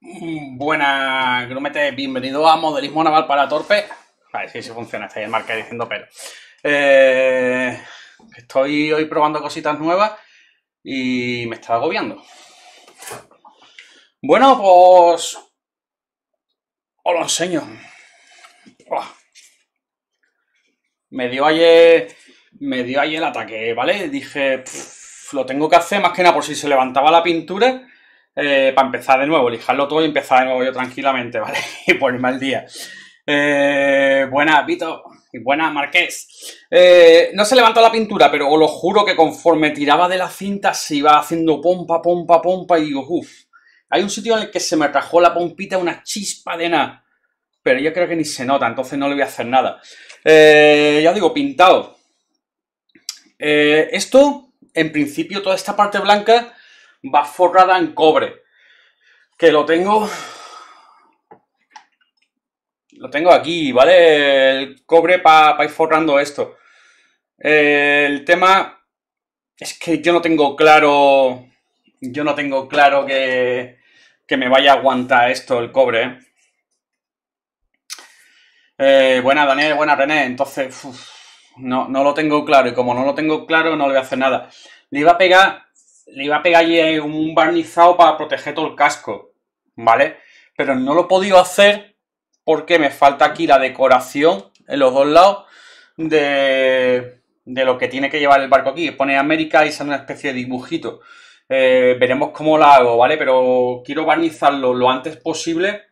Buena, grumete, bienvenido a Modelismo Naval para Torpe. A ver si funciona, está ahí el marca diciendo pero. Estoy hoy probando cositas nuevas y me está agobiando. Bueno, pues os lo enseño. Buah. Me dio ayer el ataque, ¿vale? Dije, lo tengo que hacer más que nada por si se levantaba la pintura. Para empezar de nuevo, lijarlo todo y empezar de nuevo yo tranquilamente, ¿vale? Y ponerme al día. Buena, Vito. Y buena, Marqués. No se levantó la pintura, pero os lo juro que conforme tiraba de la cinta se iba haciendo pompa, pompa, pompa. Y digo, uff. Hay un sitio en el que se me rajó la pompita, una chispa de nada. Pero yo creo que ni se nota, entonces no le voy a hacer nada. Ya os digo, pintado. Esto, en principio, toda esta parte blanca va forrada en cobre. Que lo tengo aquí, ¿vale? El cobre para ir forrando esto. El tema es que yo no tengo claro que me vaya a aguantar esto, el cobre, ¿eh? Buena, Daniel, buena, René. Entonces, no lo tengo claro. Y como no lo tengo claro, no le voy a hacer nada. Le iba a pegar ahí un barnizado para proteger todo el casco, ¿vale? Pero no lo he podido hacer porque me falta aquí la decoración en los dos lados de lo que tiene que llevar el barco aquí. Pone América y sale una especie de dibujito. Veremos cómo la hago, ¿vale? Pero quiero barnizarlo lo antes posible.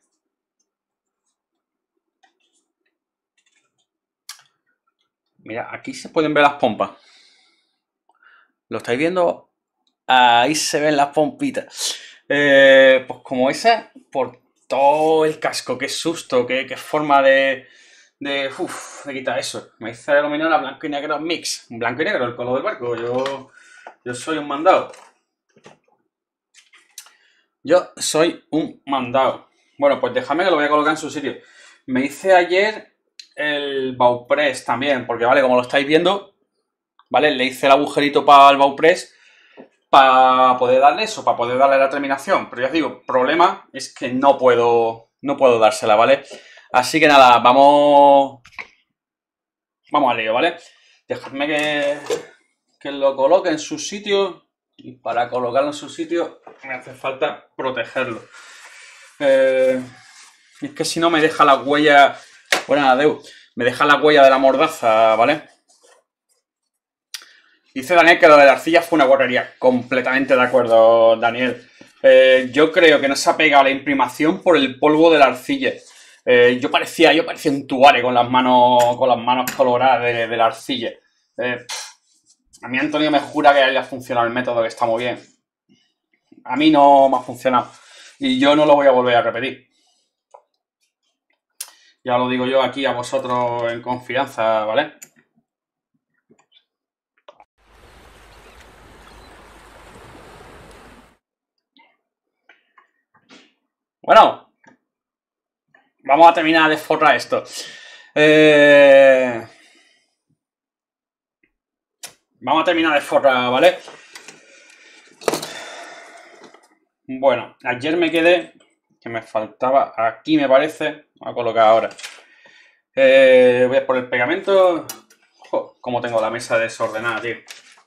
Mira, aquí se pueden ver las pompas. ¿Lo estáis viendo? Ahí se ven las pompitas. Pues como esa, por todo el casco. Qué susto, qué forma de quitar eso. Me hice iluminar a blanco y negro mix. Blanco y negro, el color del barco. Yo soy un mandado. Yo soy un mandado. Bueno, pues déjame que lo voy a colocar en su sitio. Me hice ayer el Baupress también, porque vale, como lo estáis viendo, ¿vale? Le hice el agujerito para el Baupress para poder darle eso, para poder darle la terminación. Pero ya os digo, problema es que no puedo dársela, ¿vale? Así que nada, vamos al lío, ¿vale? Dejadme que lo coloque en su sitio. Y para colocarlo en su sitio me hace falta protegerlo. Es que si no me deja la huella... Bueno, adeu. Me deja la huella de la mordaza, ¿vale? Dice Daniel que lo de la arcilla fue una guarrería. Completamente de acuerdo, Daniel. Yo creo que no se ha pegado la imprimación por el polvo de la arcilla. Yo parecía un tuare con las manos coloradas de la arcilla. A mí Antonio me jura que haya funcionado el método, que está muy bien. A mí no me ha funcionado. Y yo no lo voy a volver a repetir. Ya lo digo yo aquí a vosotros en confianza, ¿vale? Bueno, vamos a terminar de forrar esto. Vamos a terminar de forrar, ¿vale? Bueno, ayer me quedé, que me faltaba aquí, me parece. Voy a colocar ahora. Voy a por el pegamento. Jo, cómo tengo la mesa desordenada, tío.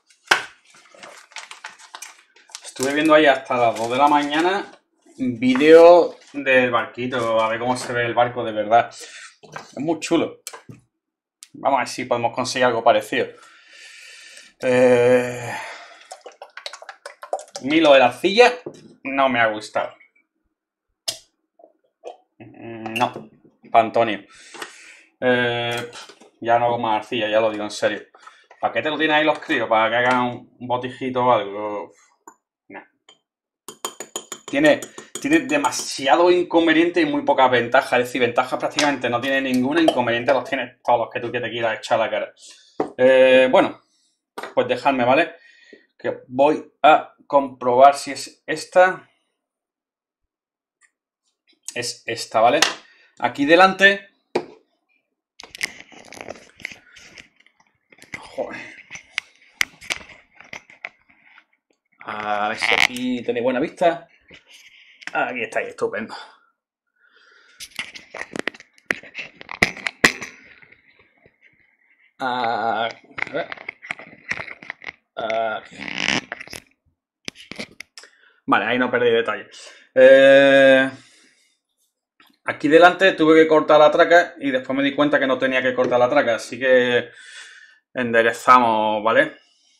Estuve viendo ahí hasta las 2 de la mañana vídeo del barquito, a ver cómo se ve el barco de verdad. Es muy chulo. Vamos a ver si podemos conseguir algo parecido. Milo de la arcilla no me ha gustado. No, para Antonio. Ya no hago más arcilla, ya lo digo en serio. ¿Para qué te lo tienes ahí los críos? ¿Para que hagan un botijito o algo? Nah. Tiene demasiado inconveniente y muy poca ventaja. Es decir, ventajas prácticamente no tiene ninguna, inconveniente los tienes todos los que tú que te quieras echar a la cara. Bueno, pues dejadme, ¿vale? Que voy a comprobar si es esta. Es esta, ¿vale? Aquí delante. Joder. A ver si aquí tenéis buena vista. Aquí está, estupendo. A ver. Aquí. Vale, ahí no perdí detalle. Aquí delante tuve que cortar la traca y después me di cuenta que no tenía que cortar la traca, así que enderezamos, ¿vale?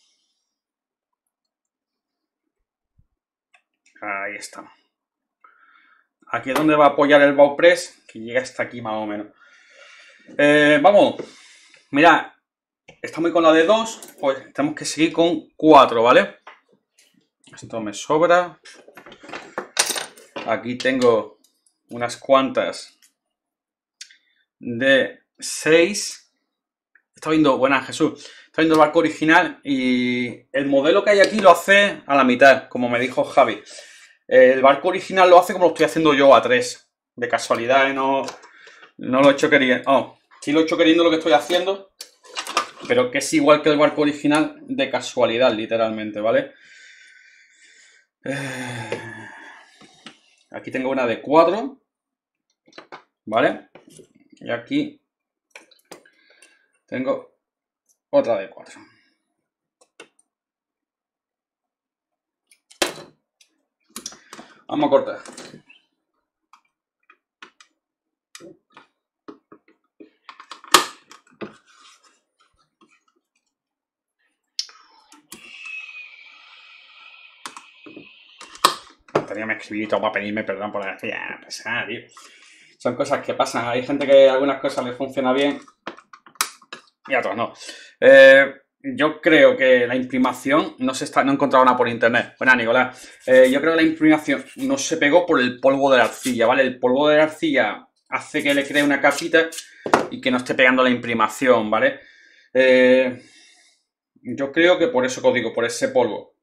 Ahí está. Aquí es donde va a apoyar el bow press, que llega hasta aquí más o menos. Vamos, mirad, estamos con la de 2, pues tenemos que seguir con 4, ¿vale? Esto me sobra. Aquí tengo unas cuantas de 6. Está viendo, buenas Jesús, está viendo el barco original y el modelo que hay aquí lo hace a la mitad, como me dijo Javi. El barco original lo hace como lo estoy haciendo yo a 3, de casualidad, no lo he hecho queriendo. Oh, sí lo he hecho queriendo lo que estoy haciendo, pero que es igual que el barco original de casualidad, literalmente, ¿vale? Aquí tengo una de 4, ¿vale? Y aquí tengo otra de 4. Vamos a cortar. Antonio me escribí todo para pedirme perdón por la decía, no pasa nada, tío. Son cosas que pasan. Hay gente que algunas cosas les funciona bien y a otras no. Yo creo que la imprimación no he encontrado nada por internet. Bueno, Nicolás, yo creo que la imprimación no se pegó por el polvo de la arcilla, ¿vale? El polvo de la arcilla hace que le cree una capita y que no esté pegando la imprimación, ¿vale? Yo creo que por eso que os digo, por ese polvo.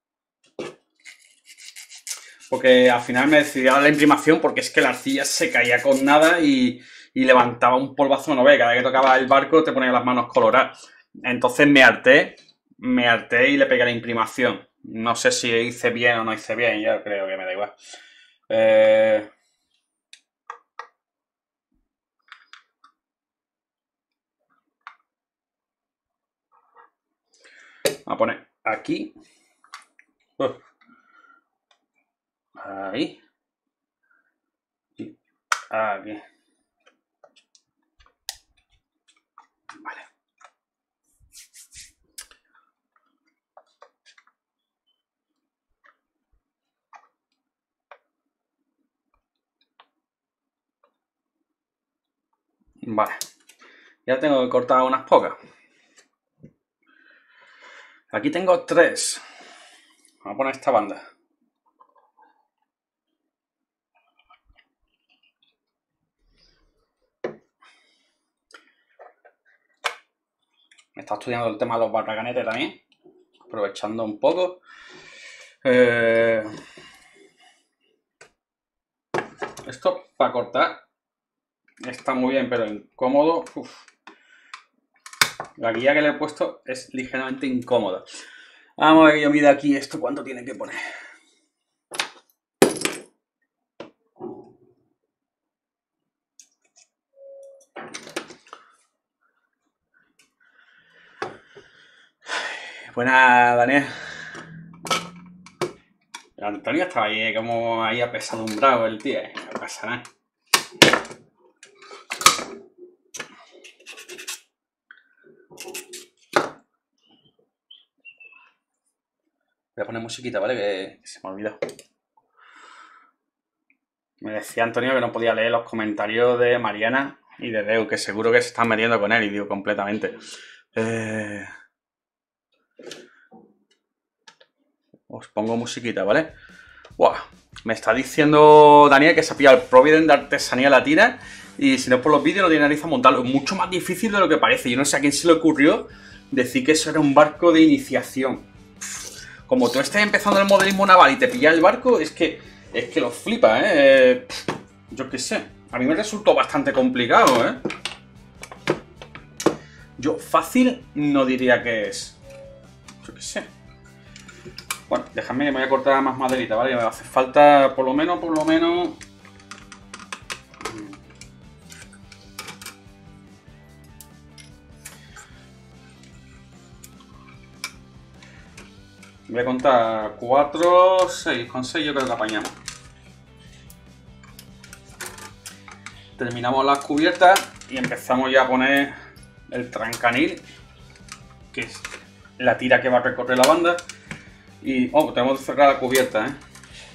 Porque al final me decidí a dar la imprimación porque es que la arcilla se caía con nada y levantaba un polvazo, no ve, cada vez que tocaba el barco te ponía las manos coloradas. Entonces me harté y le pegué la imprimación. No sé si hice bien o no hice bien, yo creo que me da igual. Vamos a poner aquí. Ahí. Y aquí. Vale. Vale. Ya tengo que cortar unas pocas. Aquí tengo 3. Vamos a poner esta banda. Me está estudiando el tema de los barraganetes también. Aprovechando un poco. Esto para cortar está muy bien, pero incómodo. Uf. La guía que le he puesto es ligeramente incómoda. Vamos a ver que yo mida aquí esto cuánto tiene que poner. Buenas, Daniel. Antonio estaba ahí como ahí apesadumbrado el tío. No pasa nada. Voy a poner musiquita, ¿vale? Que se me ha olvidado. Me decía Antonio que no podía leer los comentarios de Mariana y de Deu, que seguro que se están metiendo con él, y digo completamente. Os pongo musiquita, ¿vale? Buah, me está diciendo Daniel que se ha pillado el Provident de artesanía latina y si no es por los vídeos no tiene nariz a montarlo. Es mucho más difícil de lo que parece. Yo no sé a quién se le ocurrió decir que eso era un barco de iniciación. Como tú estés empezando el modelismo naval y te pillas el barco, es que lo flipas, ¿eh? Yo qué sé. A mí me resultó bastante complicado, ¿eh? Yo fácil no diría que es. Yo qué sé. Bueno, déjame, me voy a cortar más maderita, ¿vale? Me hace falta por lo menos... Voy a contar 4, 6. Con 6 yo creo que apañamos. Terminamos las cubiertas y empezamos ya a poner el trancanil, que es la tira que va a recorrer la banda. Y tenemos que cerrar la cubierta, ¿eh?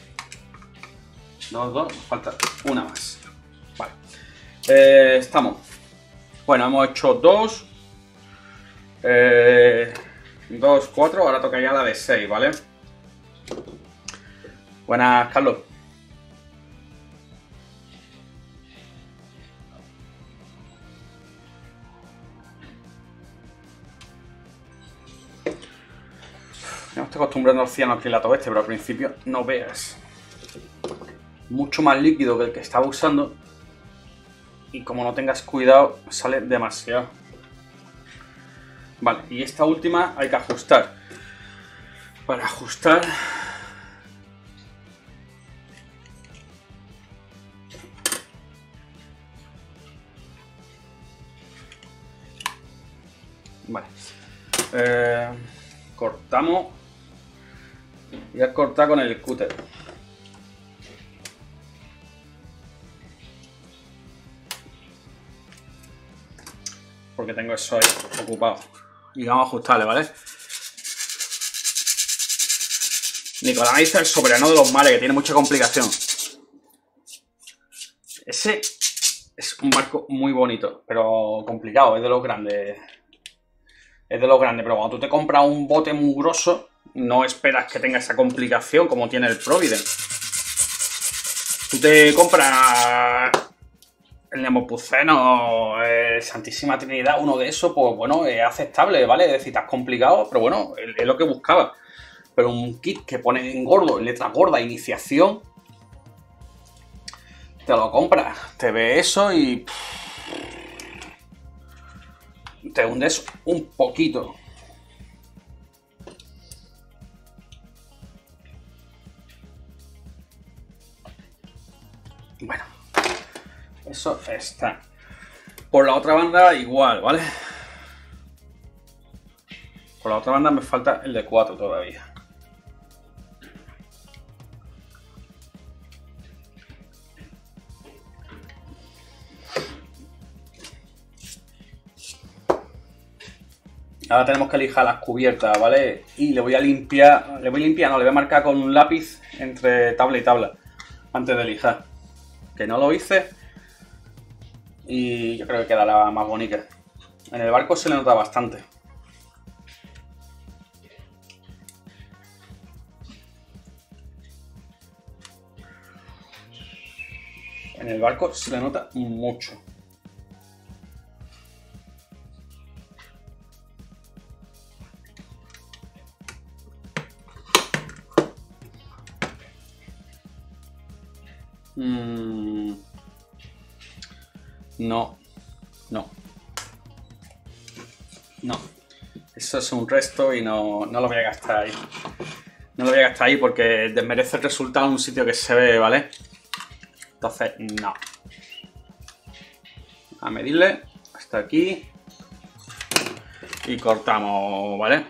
2, falta una más. Vale. Estamos. Bueno, hemos hecho 2. 2, 4. Ahora toca ya la de 6, ¿vale? Buenas, Carlos. Me estoy acostumbrando al cianoacrilato este, pero al principio no veas. Mucho más líquido que el que estaba usando. Y como no tengas cuidado, sale demasiado. Vale, y esta última hay que ajustar. Para ajustar... Vale. Cortamos. Voy a cortar con el cúter. Porque tengo eso ahí ocupado. Y vamos a ajustarle, ¿vale? Nicolás me dice el soberano de los mares, que tiene mucha complicación. Ese es un barco muy bonito, pero complicado, es de los grandes. Es de los grandes, pero cuando tú te compras un bote muy grosso, no esperas que tenga esa complicación como tiene el Providence. Tú te compras el Nemopuceno, el Santísima Trinidad, uno de esos, pues bueno, es aceptable, ¿vale? Es decir, estás complicado, pero bueno, es lo que buscaba. Pero un kit que pone en gordo, en letra gorda, iniciación, te lo compras, te ve eso y te hundes un poquito. Bueno, eso está. Por la otra banda igual, ¿vale? Por la otra banda me falta el de 4 todavía. Ahora tenemos que lijar las cubiertas, ¿vale? Y le voy a limpiar, le voy a marcar con un lápiz entre tabla y tabla antes de lijar. Que no lo hice y yo creo que quedará más bonita. En el barco se le nota bastante. En el barco se le nota mucho. No. Eso es un resto y no lo voy a gastar ahí. No lo voy a gastar ahí porque desmerece el resultado en un sitio que se ve, ¿vale? Entonces, no. A medirle hasta aquí. Y cortamos, ¿vale?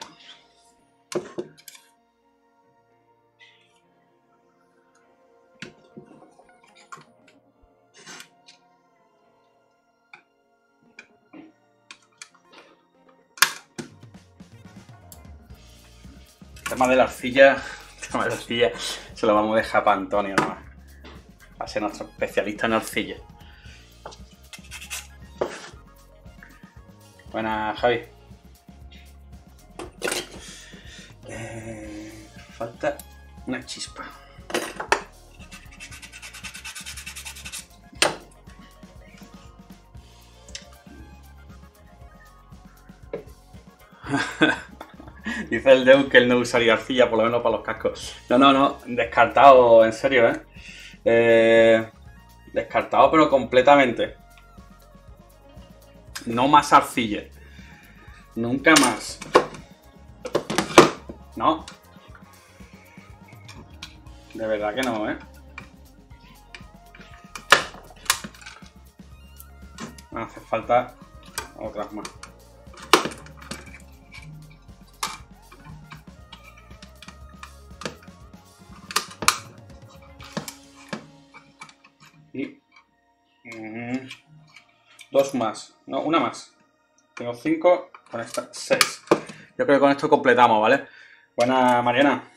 El tema de la arcilla, se lo vamos a dejar para Antonio nomás. Va a ser nuestro especialista en arcilla. Buenas, Javi. Falta una chispa. Dice el Deus que él no usaría arcilla, por lo menos para los cascos. No, descartado, en serio, descartado, pero completamente. No más arcilla. Nunca más. No. De verdad que no, ¿eh? Hace falta otras más. Y dos más. No, una más. Tengo 5, con esta 6. Yo creo que con esto completamos, ¿vale? Buena, Mariana.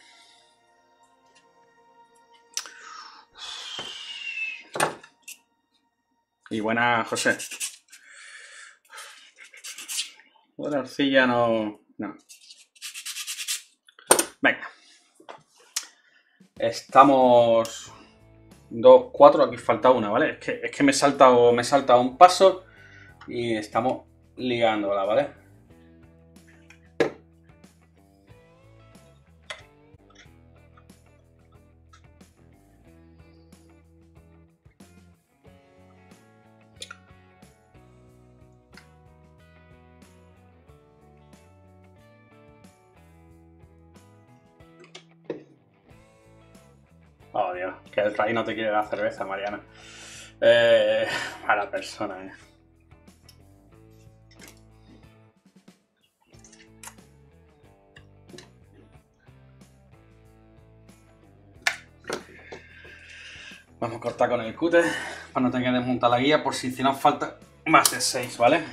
Y buena, José. La arcilla no. Venga. Estamos 2, 4, aquí falta una, ¿vale? Es que me he saltado un paso y estamos liándola, ¿vale? Oh, Dios, que el Ray no te quiere dar cerveza, Mariana. Mala persona, ¿eh? Vamos a cortar con el cúter para no tener que desmontar la guía por si nos falta más de 6, ¿vale?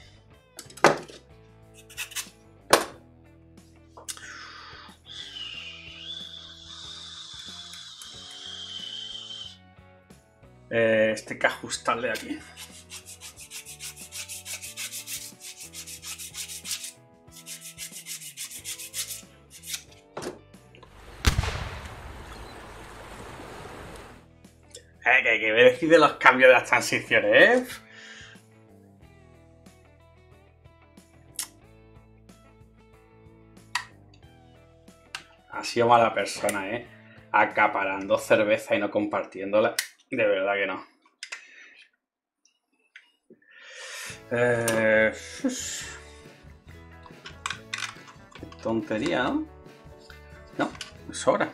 Este hay que ajustarle aquí. Que me decide los cambios de las transiciones, ¿eh? Ha sido mala persona, ¿eh? Acaparando cerveza y no compartiéndola. De verdad que no. Qué tontería, ¿no? No, me sobra.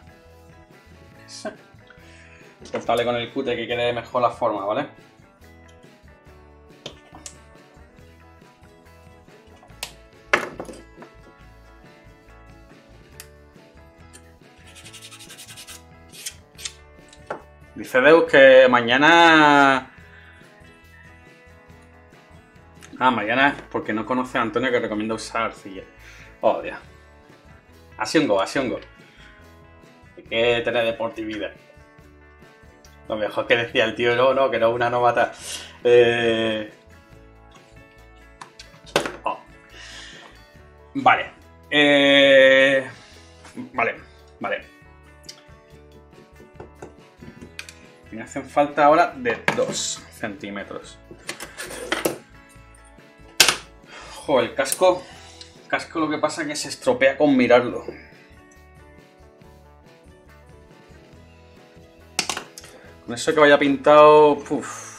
Cortarle con el cúter que quede mejor la forma, ¿vale? Dice Deus que mañana... mañana porque no conoce a Antonio que recomienda usar arcilla. Oh, Dios. Ha sido un gol. Hay que tener deportividad. Lo mejor que decía el tío, no, que no, una novata. Vale. Vale. Me hacen falta ahora de 2 centímetros. Joder, el casco lo que pasa es que se estropea con mirarlo. Con eso que vaya pintado... Uf.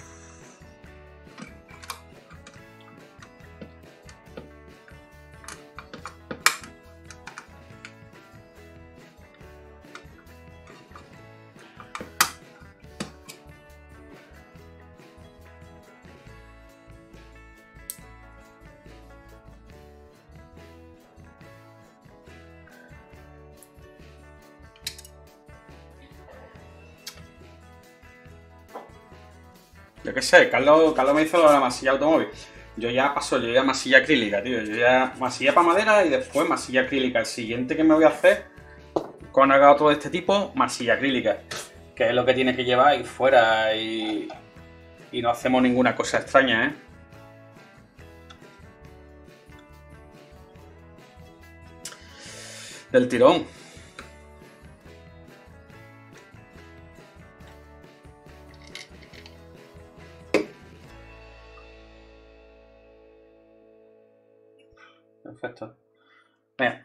Yo qué sé, Carlos me hizo la masilla automóvil. Yo ya masilla acrílica, tío. Yo ya masilla para madera y después masilla acrílica. El siguiente que me voy a hacer, con haga otro de este tipo, masilla acrílica. Que es lo que tiene que llevar ahí fuera y no hacemos ninguna cosa extraña, ¿eh? Del tirón. Perfecto. Mira.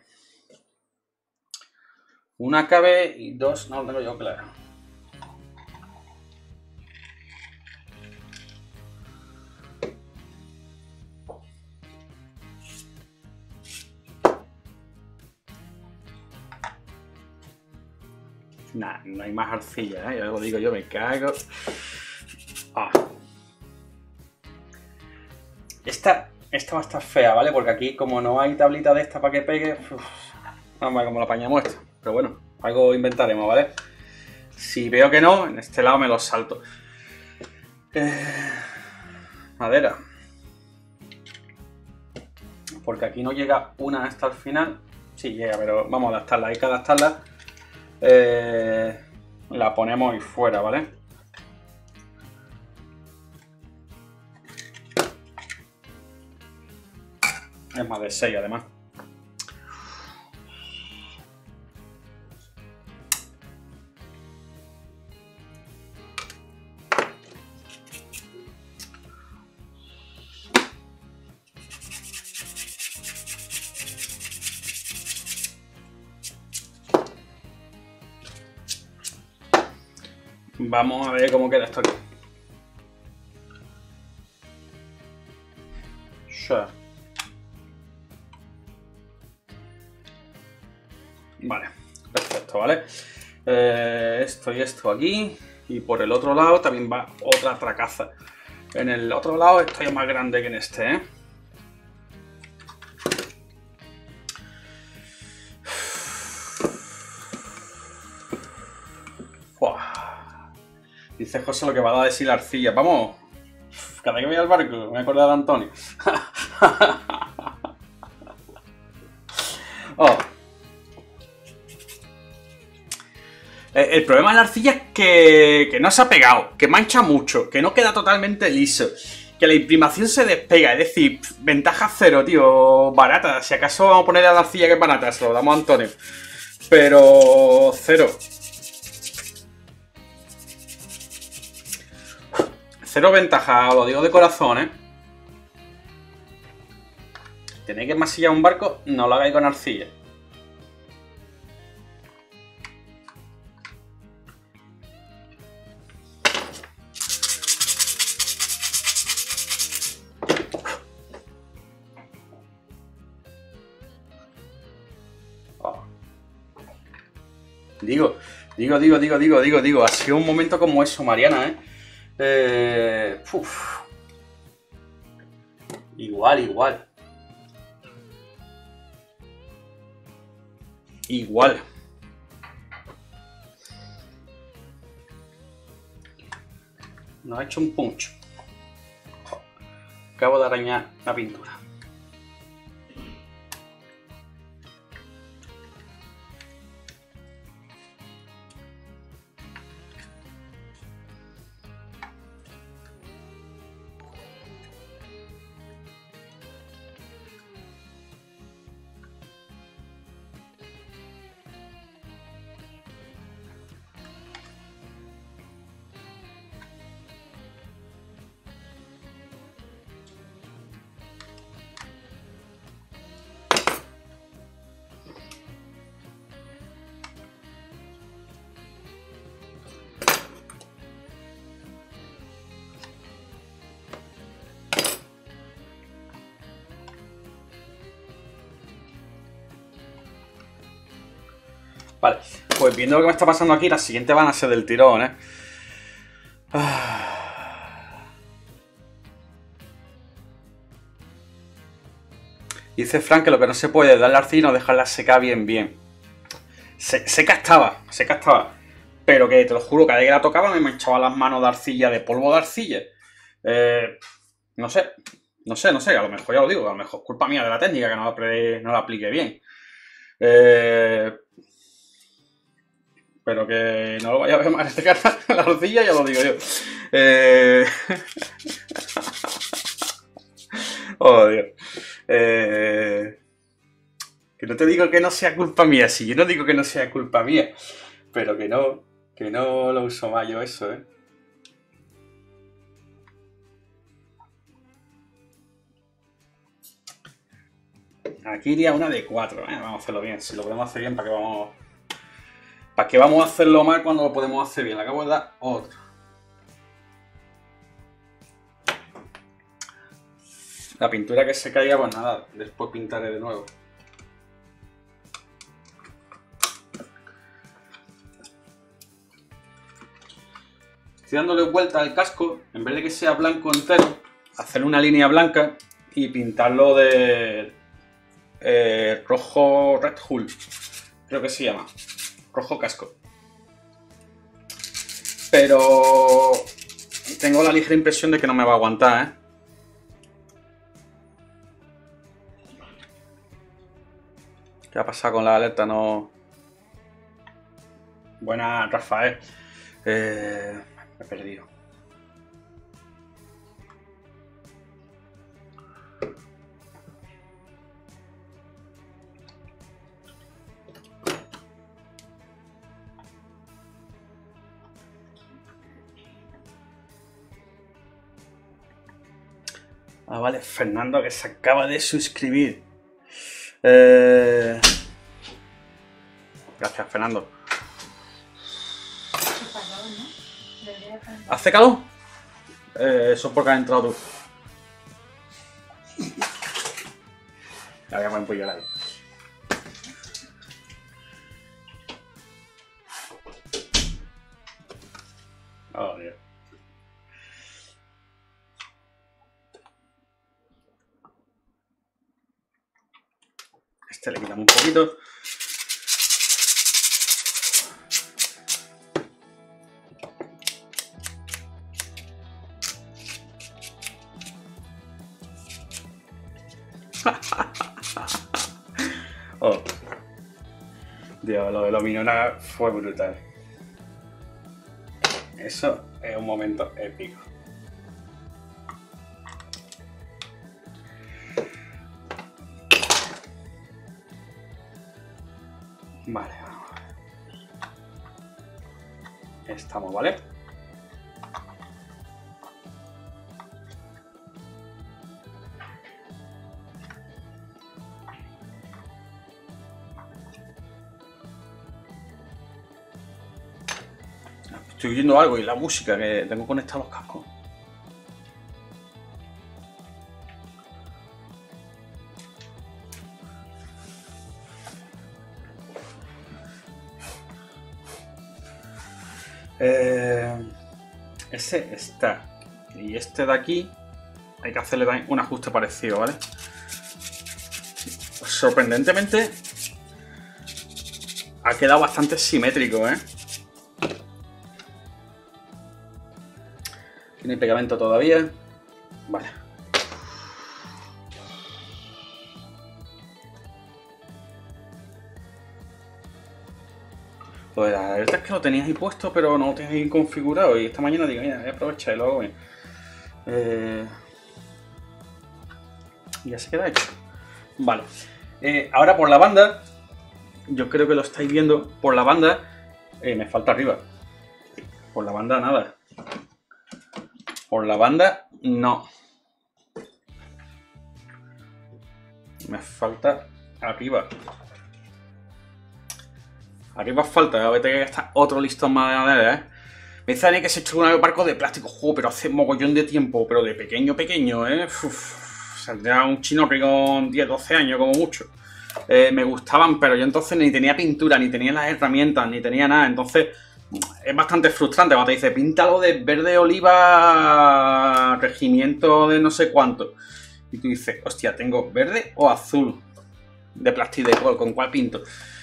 Una cabe y 2 no lo tengo yo claro. Nah, no hay más arcilla, ¿eh? Ya lo digo yo, me cago. Ah. Esta va a estar fea, ¿vale? Porque aquí, como no hay tablita de esta para que pegue, vamos a ver cómo la apañamos esto. Pero bueno, algo inventaremos, ¿vale? Si veo que no, en este lado me lo salto. Madera. Porque aquí no llega una hasta el final. Sí llega, pero vamos a adaptarla. Hay que adaptarla. La ponemos ahí fuera, ¿vale? Es más de 6 además. Vamos a ver cómo queda esto aquí. Vale, perfecto, ¿vale? Esto y esto aquí. Y por el otro lado también va otra tracaza. En el otro lado esto es más grande que en este, ¿eh? Uah. Dice José lo que va a decir la arcilla. Vamos, cada vez que voy al barco me acuerdo de Antonio. Oh. El problema de la arcilla es que no se ha pegado, que mancha mucho, que no queda totalmente liso, que la imprimación se despega, es decir, ventaja cero, tío, barata. Si acaso vamos a ponerle a la arcilla que es barata, se lo damos a Antonio. Pero cero. Cero ventaja, lo digo de corazón, ¿eh? Tenéis que masillar un barco, no lo hagáis con arcilla. Digo, ha sido un momento como eso, Mariana, ¿eh? Igual. Nos ha hecho un punch. Acabo de arañar la pintura. Vale, pues viendo lo que me está pasando aquí, las siguientes van a ser del tirón, ¿eh? Dice Frank que lo que no se puede es darle arcilla y no dejarla secar bien. Seca estaba. Pero que te lo juro, cada vez que la tocaba me manchaba las manos de arcilla, de polvo de arcilla. No sé, a lo mejor ya lo digo, a lo mejor es culpa mía de la técnica que no la aplique bien. Pero que no lo vaya a ver más este canal, la arcilla, ya lo digo yo. Oh, Dios. Que no te digo que no sea culpa mía, sí, yo no digo que no sea culpa mía, pero que no lo uso más yo eso, ¿eh? Aquí iría una de 4, ¿eh? Vamos a hacerlo bien, si lo podemos hacer bien, ¿para qué vamos a hacerlo mal cuando lo podemos hacer bien? Le acabo de dar otro. La pintura que se caiga, pues nada, después pintaré de nuevo. estoy dándole vuelta al casco, en vez de que sea blanco entero, hacerle una línea blanca y pintarlo de rojo Red Hull, creo que se llama, rojo casco. Pero tengo la ligera impresión de que no me va a aguantar, ¿eh? ¿Qué ha pasado con la alerta? No. Buena, Rafael. Me he perdido. Ah, vale, Fernando, que se acaba de suscribir. Gracias, Fernando. ¿Hace calor? Eso es porque has entrado tú. Ya voy a empollar ahí. Oh, Dios. Este le quitamos un poquito. Oh. Dios, lo de Luminona fue brutal. Eso es un momento épico. Vale, vamos a ver. Estamos, ¿vale? Estoy oyendo algo y la música que tengo conectados los cascos. Ese está. Y este de aquí hay que hacerle también un ajuste parecido, ¿vale? Sorprendentemente ha quedado bastante simétrico, ¿eh? Tiene pegamento todavía. Vale. Pues la verdad es que lo tenías ahí puesto, pero no lo tenías ahí configurado. Y esta mañana digo, mira, voy a aprovechar y lo hago bien. Y ya se queda hecho. Vale. Ahora por la banda, yo creo que lo estáis viendo. Por la banda, me falta arriba. Por la banda nada. Por la banda, no. Me falta arriba. Arriba falta, a ver, tengo que gastar otro listón más de madera, ¿eh? Me dice Dani que se ha hecho un barco de plástico. Juego, pero hace mogollón de tiempo. Pero de pequeño, ¿eh? Saldría un chino que con 10, 12 años como mucho. Me gustaban, pero yo entonces ni tenía pintura, ni tenía las herramientas, ni tenía nada. Entonces es bastante frustrante cuando te dice píntalo de verde oliva, regimiento de no sé cuánto. Y tú dices, hostia, ¿tengo verde o azul de plastidecol? ¿Con cuál pinto?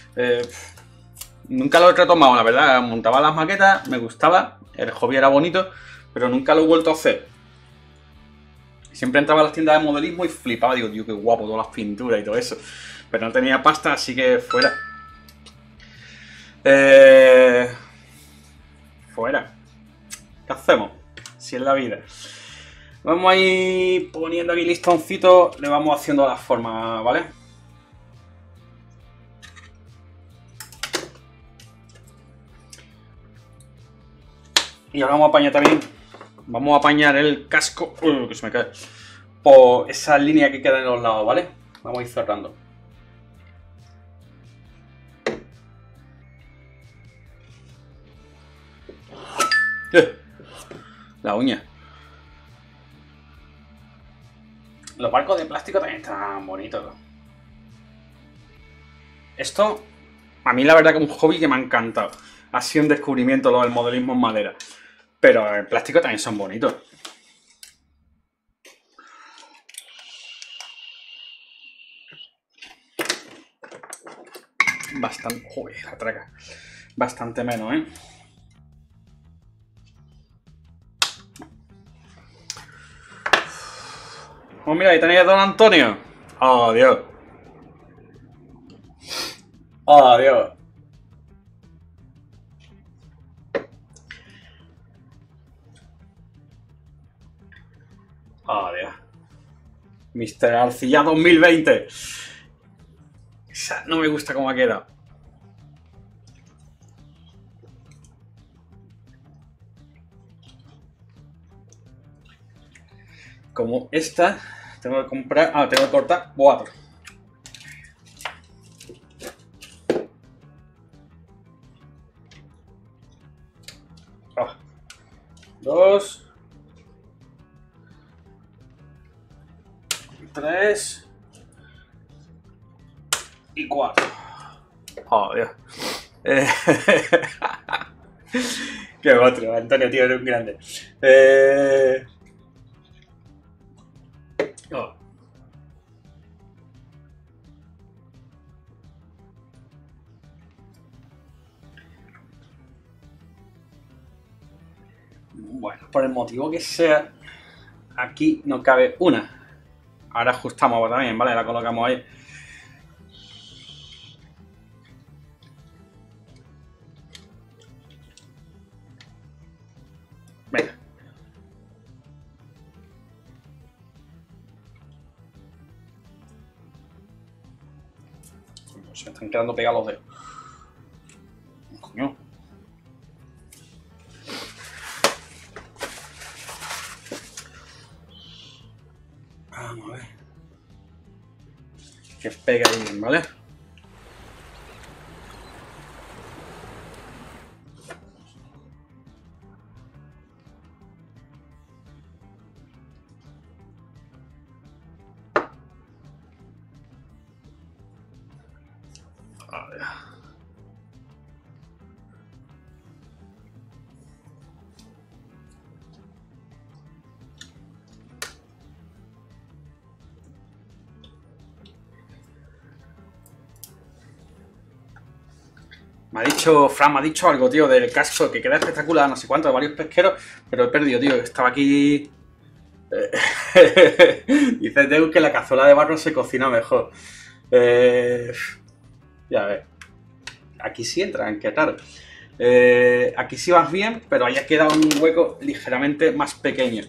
Nunca lo he retomado, la verdad. Montaba las maquetas, me gustaba, el hobby era bonito, pero nunca lo he vuelto a hacer. Siempre entraba a las tiendas de modelismo y flipaba, digo, tío, qué guapo, todas las pinturas y todo eso. Pero no tenía pasta, así que fuera. Fuera. ¿Qué hacemos? Si es la vida. Vamos a ir poniendo aquí listoncitos, le vamos haciendo la forma, ¿vale? Y ahora vamos a apañar también. Vamos a apañar el casco. Que se me cae. Por esa línea que queda en los lados, ¿vale? Vamos a ir cerrando. La uña. Los barcos de plástico también están bonitos. Esto, a mí la verdad que es un hobby que me ha encantado. Ha sido un descubrimiento lo del modelismo en madera. Pero en plástico también son bonitos. Bastante... Joder, la traca. Bastante menos, ¿eh? Oh, mira, ahí tenéis a Don Antonio. Oh, Dios. Oh, Dios. Oh, Dios. Mr. Arcilla 2020. Esa no me gusta cómo ha quedado. Como esta, tengo que comprar... Ah, tengo que cortar 4. Ah, 2. 3. Y 4. Oh, Dios. Qué otro, Antonio, tío, eres un grande. Oh. Bueno, por el motivo que sea, aquí no cabe una. Ahora ajustamos también, ¿vale? La colocamos ahí. Venga. Se me están quedando pegados los dedos. Coño. Vamos a ver. Que pega bien, ¿vale? A ver. Fran me ha dicho algo, tío, del casco que queda espectacular, no sé cuánto, de varios pesqueros, pero he perdido, tío, estaba aquí... Dice Deus que la cazuela de barro se cocina mejor. Ya ves. Aquí sí entran, qué raro. Aquí sí vas bien, pero ahí ha quedado un hueco ligeramente más pequeño.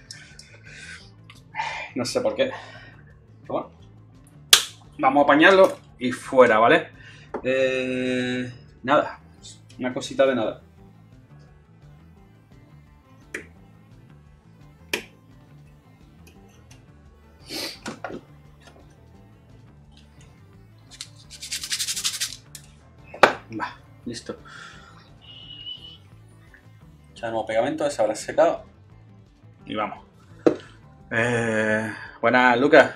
No sé por qué. Bueno, vamos a apañarlo y fuera, ¿vale? Nada, una cosita de nada. Va, listo. Ya nuevo pegamento, se habrá secado. Y vamos. Buenas, Lucas.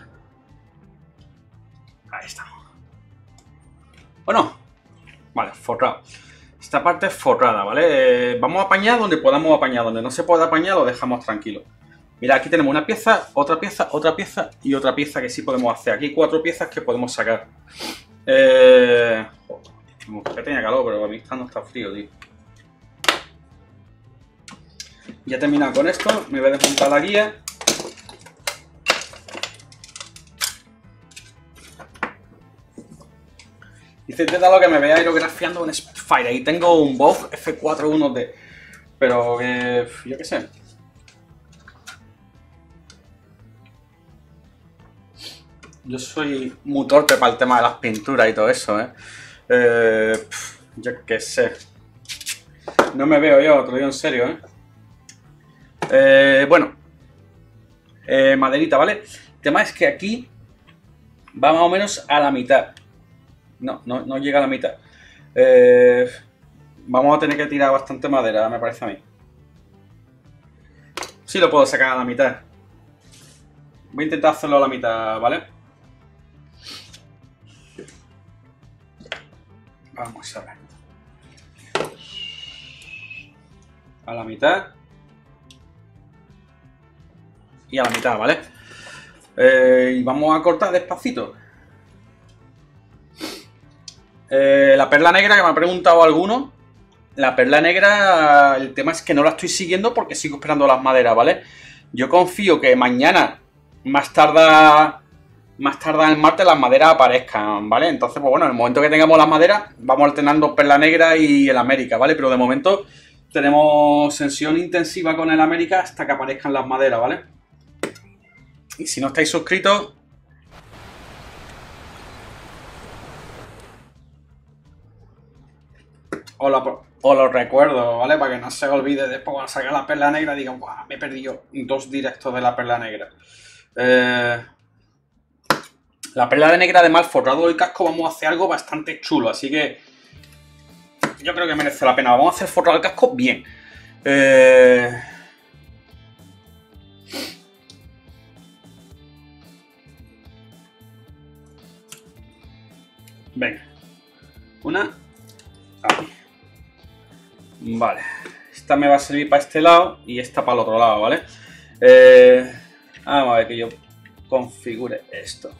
Ahí estamos. Bueno, vale, forrado. Esta parte es forrada, ¿vale? Vamos a apañar donde podamos apañar. Donde no se pueda apañar lo dejamos tranquilo. Mira, aquí tenemos una pieza, otra pieza, otra pieza y otra pieza que sí podemos hacer. Aquí 4 piezas que podemos sacar. Que tenía calor, pero a mí no está frío, tío. Ya he terminado con esto. Me voy a desmontar la guía. Dice da lo que me vea aerografiando un Spitfire. Ahí tengo un Boffe F4-1D. Pero que... yo qué sé. Yo soy muy torpe para el tema de las pinturas y todo eso, ¿eh? Yo qué sé. No me veo yo, te lo digo en serio, ¿eh? Bueno. Maderita, ¿vale? El tema es que aquí va más o menos a la mitad. No llega a la mitad. Vamos a tener que tirar bastante madera, me parece a mí. Sí lo puedo sacar a la mitad. Voy a intentar hacerlo a la mitad, ¿vale? Vamos a ver. A la mitad. y a la mitad, ¿vale? Y vamos a cortar despacito. La perla negra que me ha preguntado alguno. La perla negra, el tema es que no la estoy siguiendo porque sigo esperando las maderas, ¿vale? Yo confío que mañana, más tarda el martes, las maderas aparezcan, ¿vale? Entonces, pues bueno, en el momento que tengamos las maderas, vamos alternando perla negra y el América, ¿vale? Pero de momento tenemos sesión intensiva con el América hasta que aparezcan las maderas, ¿vale? Y si no estáis suscritos, os lo recuerdo, ¿vale? Para que no se olvide después cuando salga la perla negra digan, ¡buah! Me he perdido 2 directos de la perla negra. La perla negra, además, el forrado del casco, vamos a hacer algo bastante chulo, así que yo creo que merece la pena. Vamos a hacer el forrado del casco bien. Venga. Una. Ahí. Vale. Esta me va a servir para este lado y esta para el otro lado, ¿vale? Vamos a ver que yo configure esto.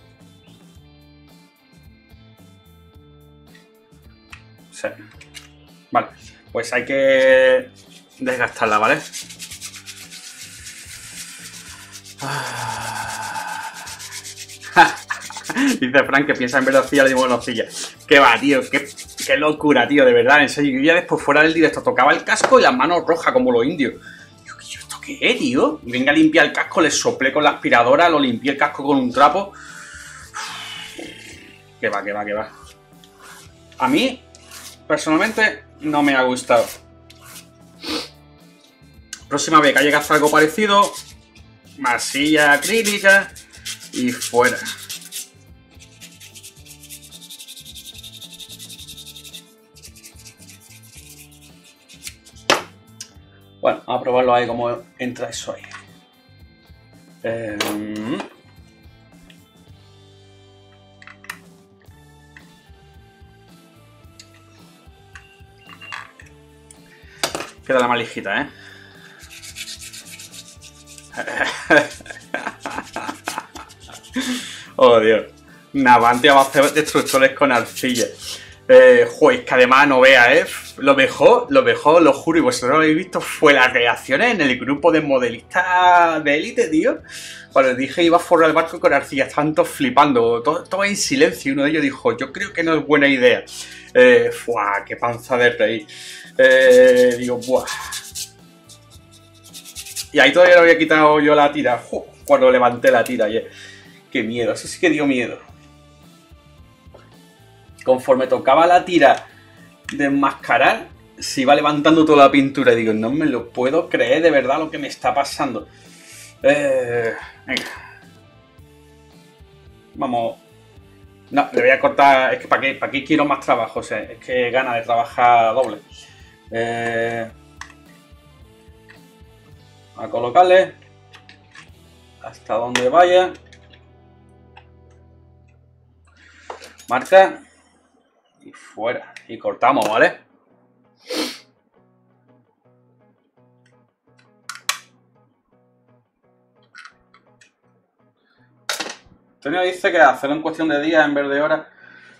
Sí. Vale. Pues hay que desgastarla, ¿vale? Dice Frank que piensa en velocidad de monocilla. Qué va, tío, qué locura, tío, de verdad, en serio. Yo ya después fuera del directo tocaba el casco y las manos rojas como los indios. Digo, ¿esto qué es, tío? Y venga a limpiar el casco, le soplé con la aspiradora, lo limpié el casco con un trapo. Que va. A mí, personalmente, no me ha gustado. Próxima vez que haya que hacer algo parecido, masilla acrílica y fuera. Bueno, vamos a probarlo ahí, cómo entra eso ahí. Queda la más lijita, ¿eh? Oh, Dios. Navantia va a hacer destructores con arcilla. Joder, que además no vea, ¿eh? Lo mejor, lo juro, y vosotros lo habéis visto, fue las reacciones en el grupo de modelistas de élite, tío. Cuando dije iba a forrar el barco con arcilla, estaban todos flipando, todo en silencio, y uno de ellos dijo, yo creo que no es buena idea. ¡Fuah! ¡Qué panza de reír! Digo, ¡buah! Y ahí todavía no había quitado yo la tira, cuando levanté la tira ayer. ¡Qué miedo! Eso sí que dio miedo. Conforme tocaba la tira de enmascarar, se iba levantando toda la pintura. Y digo, no me lo puedo creer de verdad lo que me está pasando. Venga. Vamos. No, le voy a cortar. Es que ¿para qué quiero más trabajo? O sea, es que gana de trabajar doble. A colocarle hasta donde vaya. Marca. Y fuera. Y cortamos, ¿vale? Antonio dice que hacerlo en cuestión de días en vez de horas.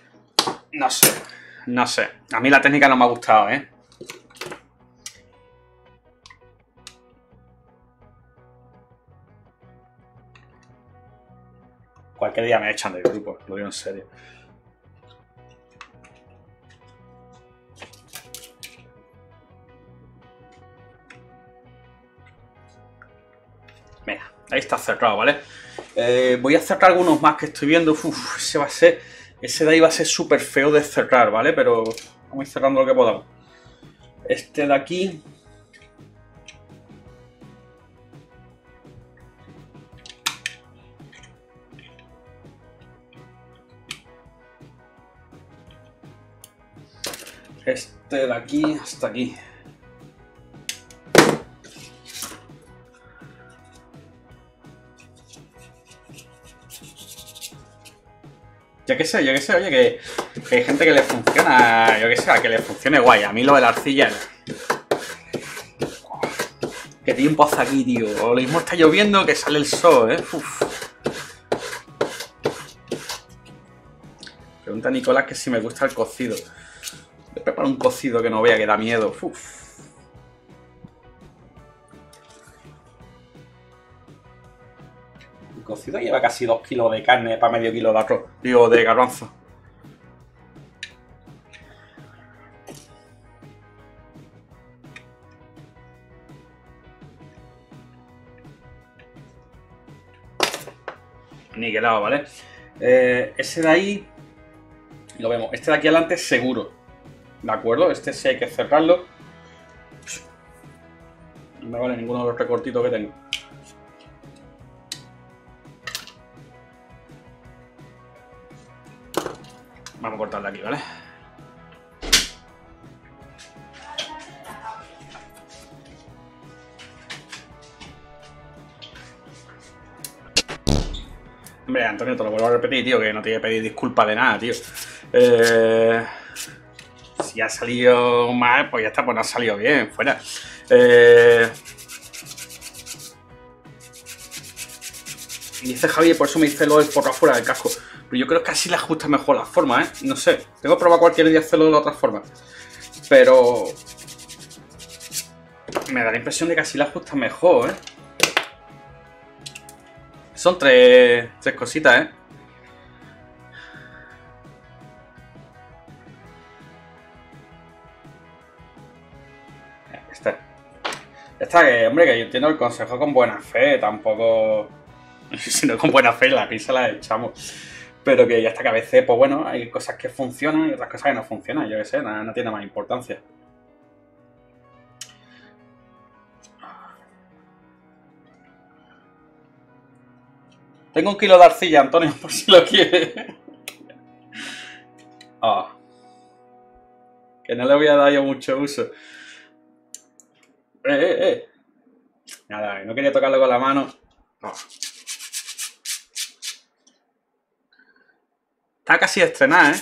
No sé. A mí la técnica no me ha gustado, ¿eh? Cualquier día me echan del grupo, lo digo en serio. Mira, ahí está cerrado, ¿vale? Voy a cerrar algunos más que estoy viendo. Ese de ahí va a ser súper feo de cerrar, ¿vale? Pero vamos a ir cerrando lo que podamos. Este de aquí. Este de aquí hasta aquí. Yo qué sé, oye, que hay gente que le funciona, yo qué sé, que le funcione guay. A mí lo de la arcilla... Que tiempo hace aquí, tío. Lo mismo está lloviendo que sale el sol, Uf. Pregunta a Nicolás que si me gusta el cocido. Voy a preparar un cocido que no vea, que da miedo. Uf. El cocido lleva casi 2 kilos de carne para medio kilo de arroz. Digo, de garbanzo. Niquelado, ¿vale? Ese de ahí lo vemos. Este de aquí adelante seguro. ¿De acuerdo? Este sí hay que cerrarlo. No me vale ninguno de los recortitos que tengo. Vamos a cortarlo aquí, ¿vale? Hombre, Antonio, te lo vuelvo a repetir, tío, que no te voy a pedir disculpas de nada, tío. Si ha salido mal, pues ya está, pues no ha salido bien, fuera. Dice Javier, por eso me dice lo del forro afuera del casco. Pero yo creo que así le ajusta mejor la forma, No sé. Tengo que probar cualquier día hacerlo de la otra forma. Pero me da la impresión de que así le ajusta mejor, Son tres cositas, Esta que, hombre, que yo entiendo el consejo con buena fe, tampoco... Si no con buena fe, la risa la echamos. Pero que ya está, que a veces, pues bueno, hay cosas que funcionan y otras cosas que no funcionan, yo qué sé, no tiene más importancia. Tengo 1 kilo de arcilla, Antonio, por si lo quiere. Que no le voy a dar yo mucho uso. Nada, no quería tocarlo con la mano. Está casi estrenada,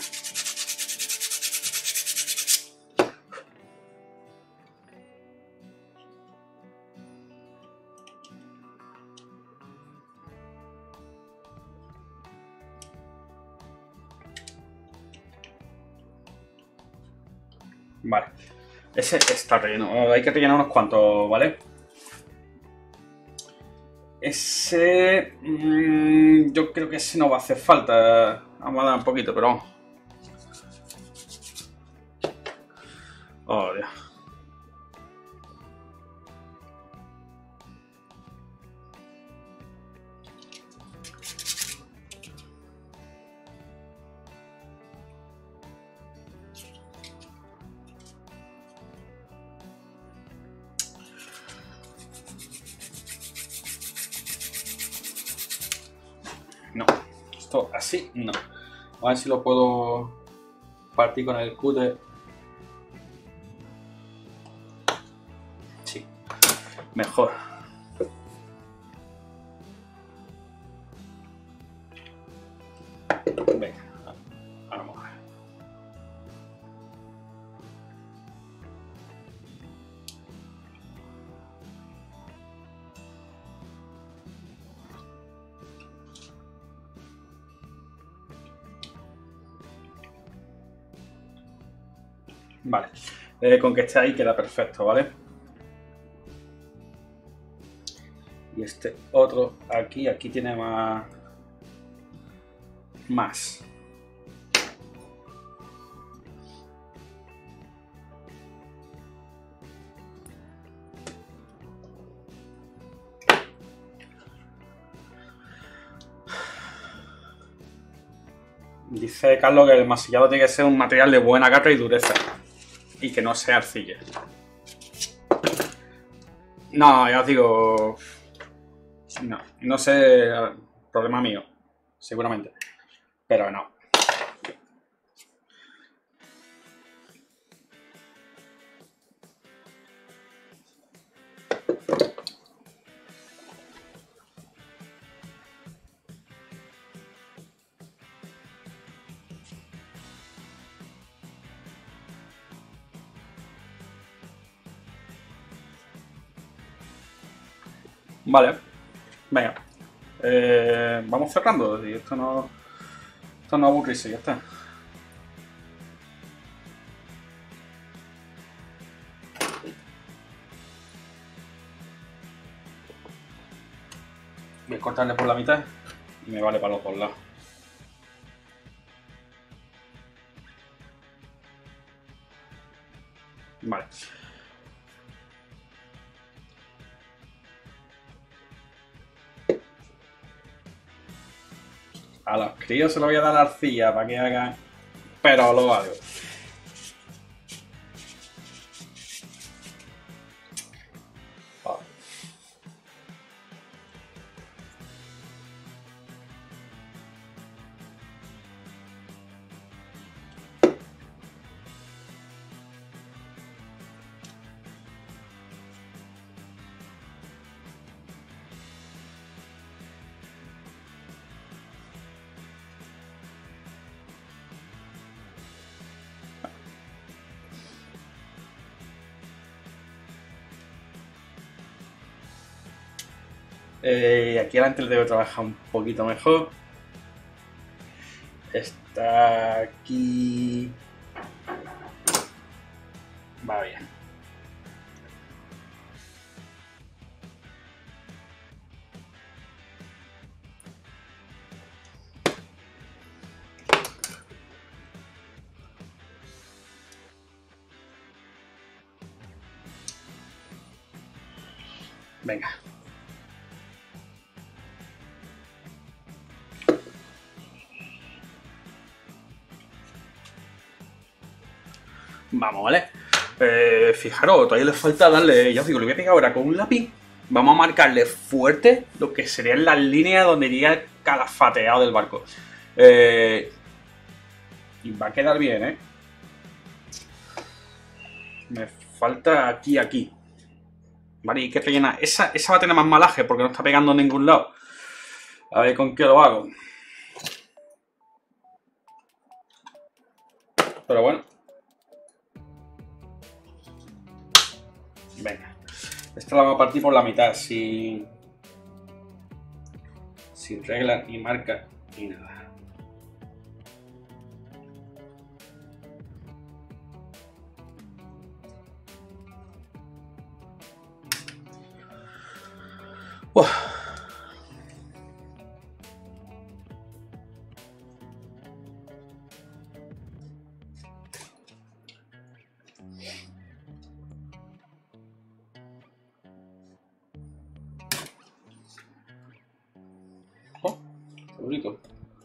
Vale. Ese está relleno. Hay que rellenar unos cuantos, ¿vale? Ese... yo creo que ese no va a hacer falta. Vamos a dar un poquito, pero vamos. Oh, Dios. No, esto así no. A ver si lo puedo partir con el cúter. Sí, mejor. Venga, vamos a ver. Vale, con que esté ahí queda perfecto, ¿vale? Y este otro aquí tiene más. Dice Carlos que el masillado tiene que ser un material de buena agarre y dureza. Y que no sea arcilla. No, ya os digo... No sé... Problema mío. Seguramente. Pero no. Vale. Venga. Vamos cerrando. Y esto no aburrirse, ya está. Voy a cortarle por la mitad y me vale para los dos lados. Vale. A los críos se lo voy a dar la arcilla para que hagan, pero lo hago. Aquí adelante le debo trabajar un poquito mejor. Está aquí. Va bien. Venga. Vamos, ¿vale? Fijaros, todavía le falta darle, ya os digo, le voy a pegar ahora con un lápiz. Vamos a marcarle fuerte lo que serían las líneas donde iría el calafateado del barco. Y va a quedar bien, ¿eh? Me falta aquí. Vale, y que rellena. Esa va a tener más malaje porque no está pegando en ningún lado. A ver con qué lo hago. Pero bueno. Venga. Esta la vamos a partir por la mitad, sin regla ni marca ni nada. Bonito.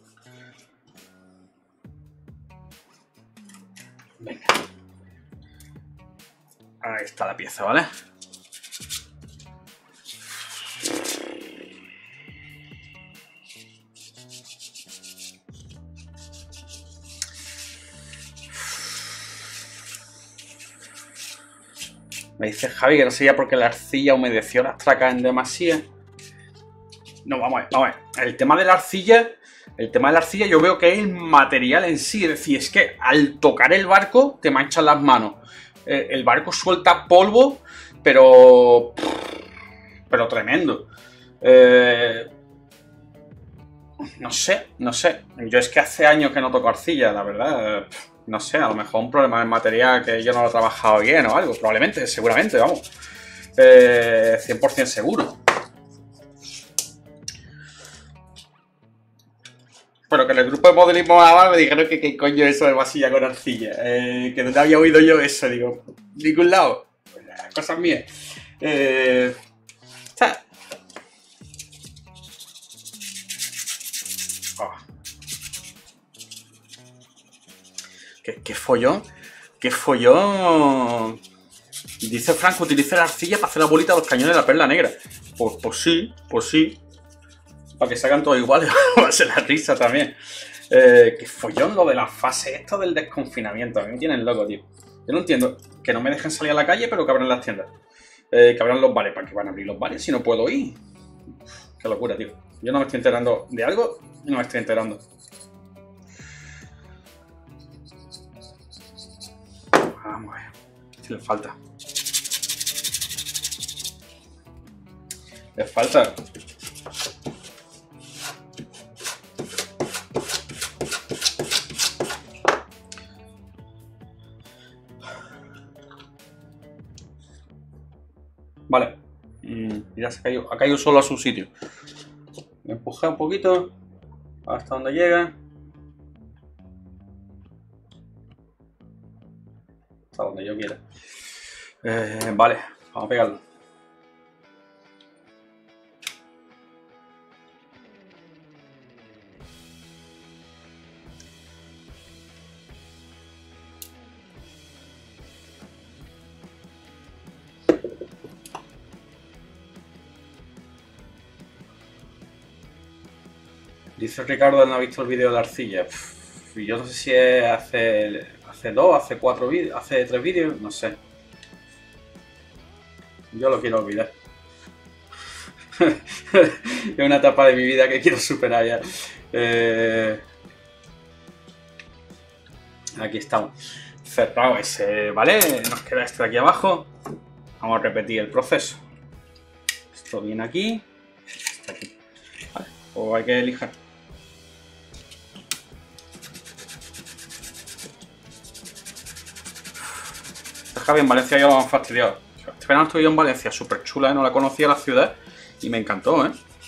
Venga. Ahí está la pieza, ¿vale? Me dice Javi que no sería porque la arcilla humedeció las tracas en demasía. No, vamos a ver. El tema de la arcilla yo veo que es el material en sí. Es decir, es que al tocar el barco te manchan las manos. El barco suelta polvo, pero tremendo. No sé. Yo es que hace años que no toco arcilla, la verdad. No sé, a lo mejor un problema en material que yo no lo he trabajado bien o algo. Probablemente, seguramente, vamos. 100% seguro. Pero que en el grupo de modelismo naval me dijeron que qué coño es eso de vasilla con arcilla. Que no había oído yo eso, digo, ningún lado. Cosas mías. ¿Qué follón? ¿Qué follón? Dice Franco, utiliza la arcilla para hacer la bolita de los cañones de la perla negra. Pues sí. Para que salgan todos iguales, va a ser la risa también. Qué follón lo de la fase esto del desconfinamiento. A mí me tienen loco, tío. Yo no entiendo que no me dejen salir a la calle, pero que abran las tiendas. Que abran los bares. ¿Para qué van a abrir los bares si no puedo ir? Qué locura, tío. Yo no me estoy enterando de algo y no me estoy enterando. Vamos a ver. Si le falta. Les falta. Vale. Ya se ha caído solo a su sitio. Me empujé un poquito hasta donde llega. Hasta donde yo quiera. Vale, vamos a pegarlo. Dice Ricardo que no ha visto el vídeo de la arcilla. Yo no sé si es hace 2, hace 4 vídeos, hace 3 vídeos, no sé. Yo lo quiero olvidar. Es una etapa de mi vida que quiero superar ya. Aquí estamos. Cerrado ese, ¿vale? Nos queda este de aquí abajo. Vamos a repetir el proceso. Esto viene aquí. Está aquí. Vale. O hay que lijar. Javi, en Valencia ya lo han fastidiado. Este verano estuve yo en Valencia, súper chula, ¿eh? No la conocía la ciudad y me encantó, ¿eh?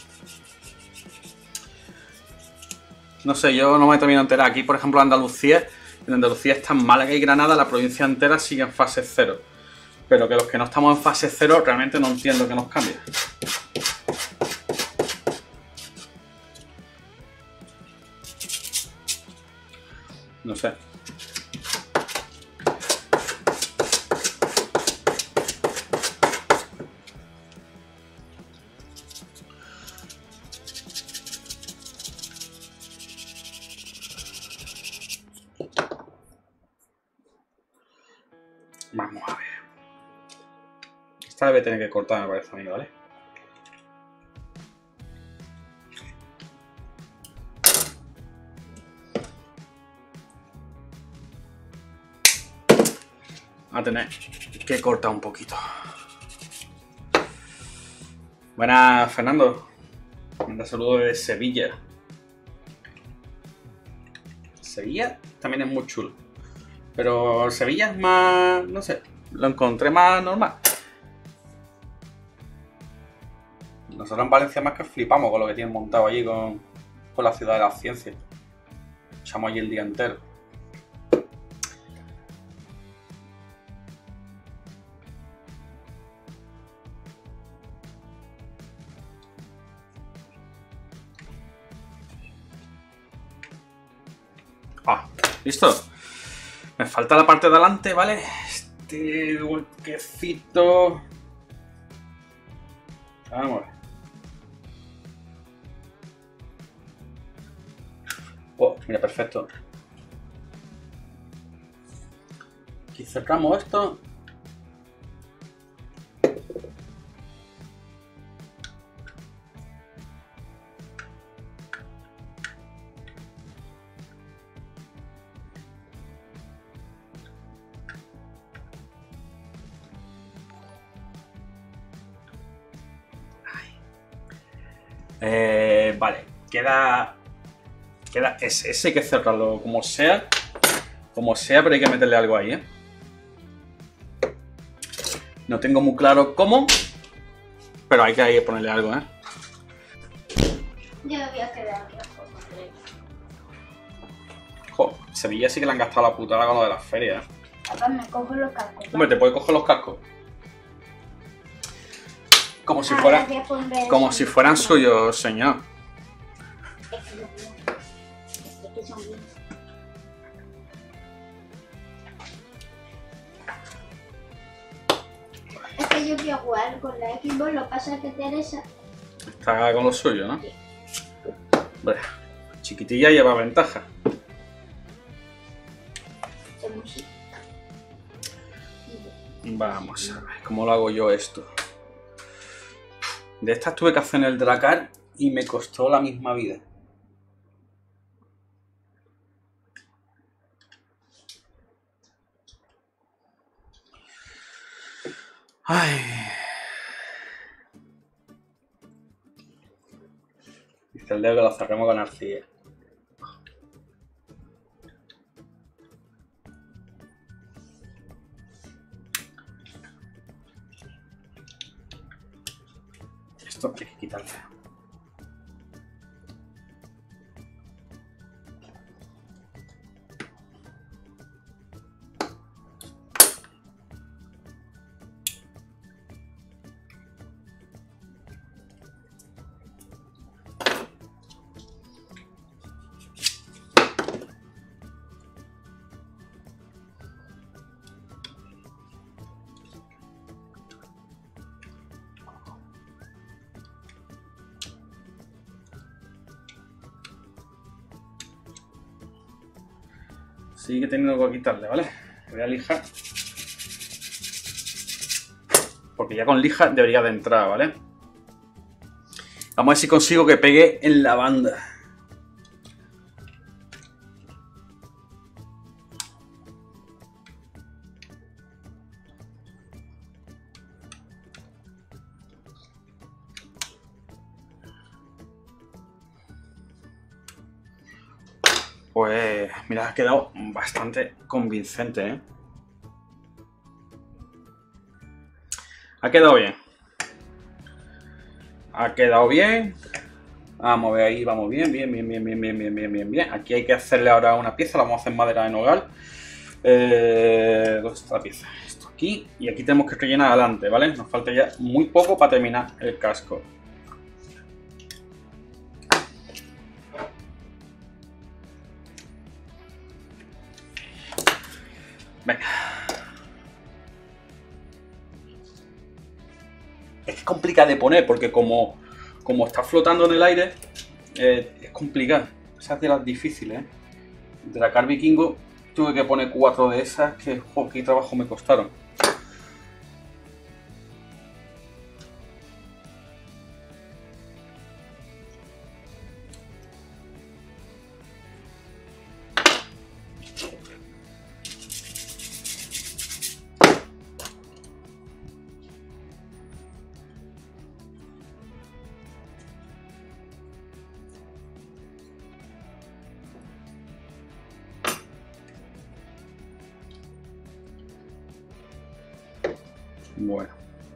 No sé, yo no me he terminado de enterar. Aquí, por ejemplo, Andalucía, en Andalucía está en Málaga y Granada, la provincia entera sigue en fase 0. Pero que los que no estamos en fase 0 realmente no entiendo que nos cambie. No sé. Vamos a ver. Esta debe tener que cortar, me parece a mí, ¿vale? A tener que cortar un poquito. Buenas, Fernando. Manda saludos de Sevilla. Sevilla también es muy chulo. Pero Sevilla es más, no sé, lo encontré más normal. Nosotros en Valencia más que flipamos con lo que tienen montado allí con la ciudad de las ciencias. Echamos allí el día entero. Ah, listo. Me falta la parte de adelante, ¿vale? Este huequecito. Vamos a ver. Oh, mira, perfecto. Aquí cerramos esto. Vale, queda ese hay que cerrarlo como sea, pero hay que meterle algo ahí, ¿eh? No tengo muy claro cómo, pero hay que ponerle algo, ¿eh? Yo voy a quedar aquí. Jo, Sevilla sí que le han gastado la putada con lo de las ferias. Papá, me cojo los cascos. Hombre, te puedes coger los cascos. Como si fueran suyos, señor. Es que son míos. Es que yo quiero jugar con la Xbox, lo que pasa es que Teresa... Está con lo suyo, ¿no? Hombre, chiquitilla lleva ventaja. Vamos a ver, ¿cómo lo hago yo esto? De estas tuve que hacer en el Dracar y me costó la misma vida. Ay. Dice el dedo que lo cerremos con arcilla. Esto hay que quitarle. Sigue teniendo que quitarle, ¿vale? Voy a lijar. Porque ya con lija debería de entrar, ¿vale? Vamos a ver si consigo que pegue en la banda. Pues mira, ha quedado bastante convincente, ¿eh? Ha quedado bien. Ha quedado bien. Vamos a ver ahí, vamos bien. Aquí hay que hacerle ahora una pieza, la vamos a hacer en madera de nogal. ¿Dónde está la pieza? Esto aquí. Y aquí tenemos que rellenar adelante, ¿vale? Nos falta ya muy poco para terminar el casco. Venga. Es complicado de poner porque como está flotando en el aire, es complicado. Esa es de las difíciles, ¿eh? De la Car Vikingo tuve que poner 4 de esas que, joder, qué trabajo me costaron. Bueno.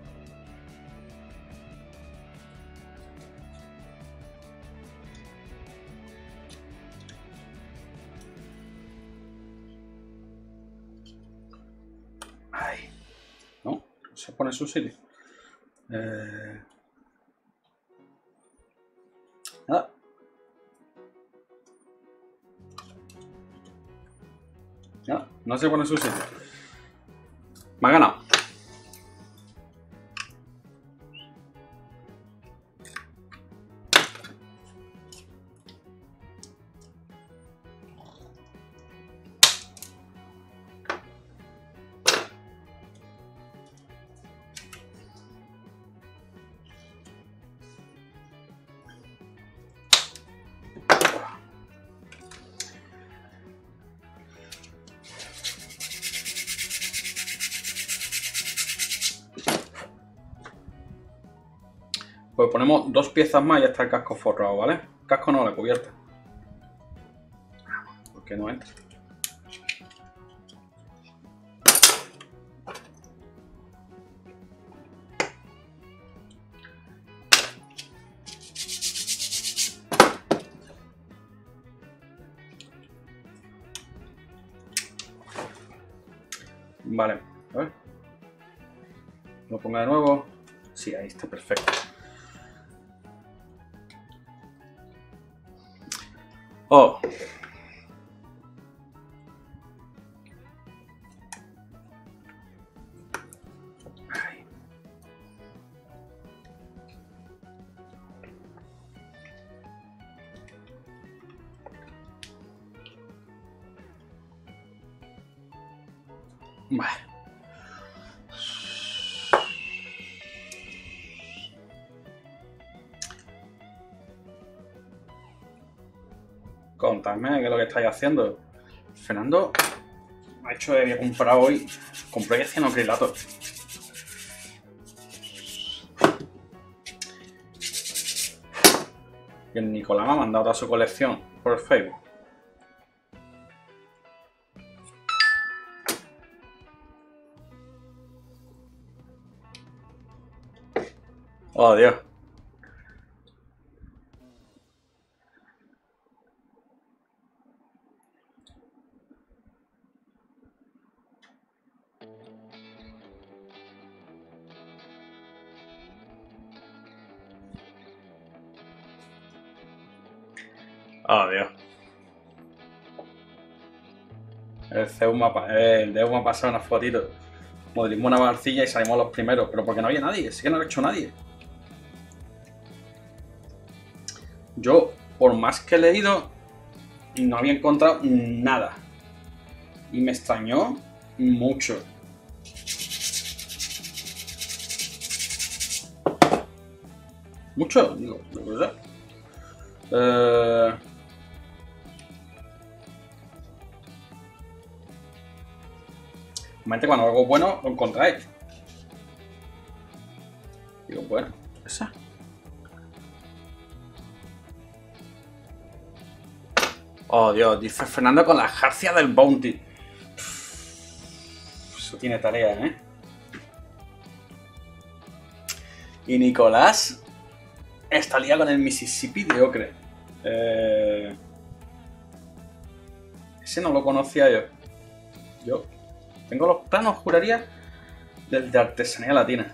Ay. No, se pone en su sitio. Nada. Nada, no se pone en su sitio. Me ha ganado. Pues ponemos 2 piezas más y ya está el casco forrado, ¿vale? Casco no, la cubierta. Porque no entra. Vale, a ver. Lo ponga de nuevo. Sí, ahí está perfecto. Oh. Ay. Vale. Contadme qué es lo que estáis haciendo. Fernando ha hecho de comprar hoy. Compré cianocrilato. Y el Nicolás me ha mandado toda su colección por Facebook. Oh, Dios. Oh, Dios. El Deus me ha pasado una fotito. Modelismo una barcilla y salimos los primeros. Pero porque no había nadie. Es que no lo ha hecho nadie. Yo, por más que he leído, no había encontrado nada. Y me extrañó mucho. Mucho, digo, de verdad. Normalmente cuando algo bueno lo encontráis. Digo, bueno, esa. Oh, Dios, dice Fernando con la jarcia del Bounty. Eso tiene tarea, ¿eh? Y Nicolás está liado con el Mississippi de Ocre. Ese no lo conocía yo. Yo tengo los planos, juraría, del de artesanía latina.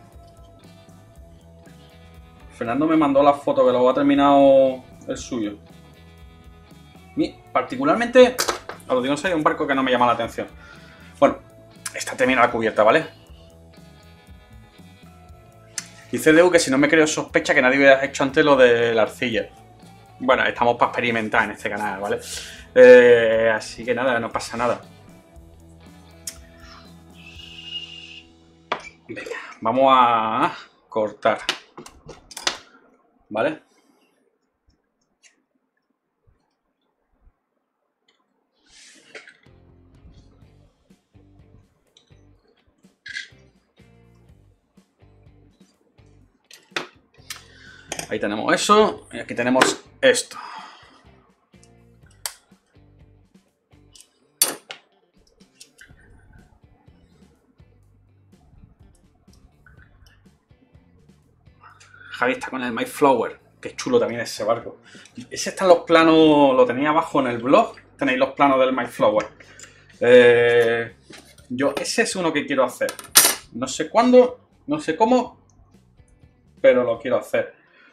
Fernando me mandó la foto que luego ha terminado el suyo. Particularmente, os lo digo en serio, un barco que no me llama la atención. Bueno, está terminada la cubierta, ¿vale? Dice Deu que si no me creo sospecha que nadie hubiera hecho antes lo de la arcilla. Bueno, estamos para experimentar en este canal, ¿vale? Así que nada, no pasa nada. Venga, vamos a cortar. ¿Vale? Ahí tenemos eso y aquí tenemos esto. Javi está con el Mayflower. Qué chulo también ese barco. Ese está en los planos, lo tenía abajo en el blog. Tenéis los planos del Mayflower. Ese es uno que quiero hacer. No sé cuándo, no sé cómo, pero lo quiero hacer.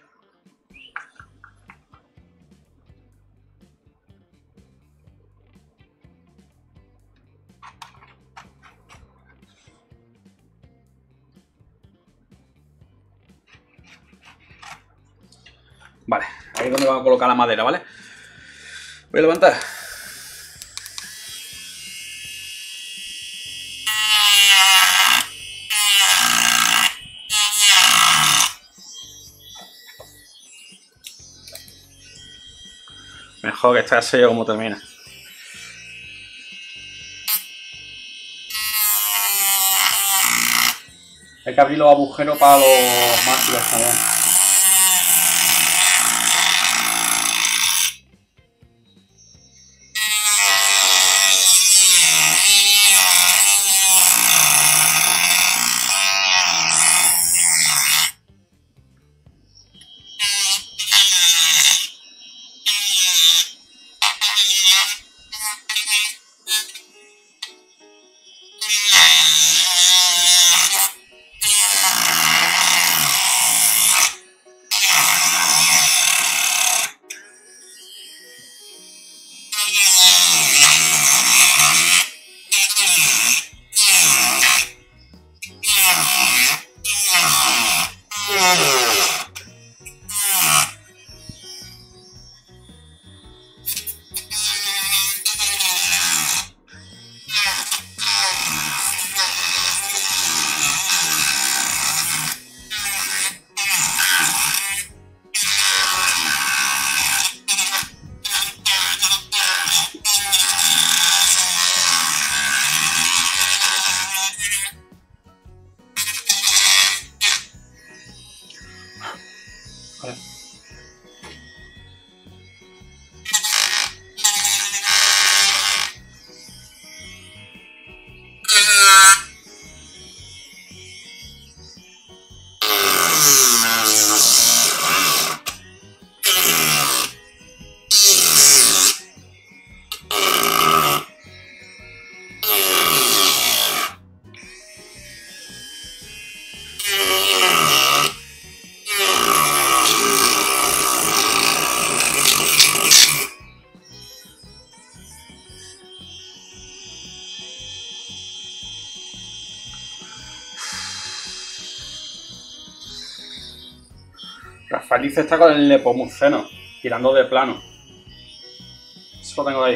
Vale, ahí es donde vamos a colocar la madera, ¿vale? Voy a levantar. Mejor que esté así como termina. Hay que abrir los agujeros para los mástiles también. Feliz está con el Nepomuceno, tirando de plano. Eso lo tengo ahí.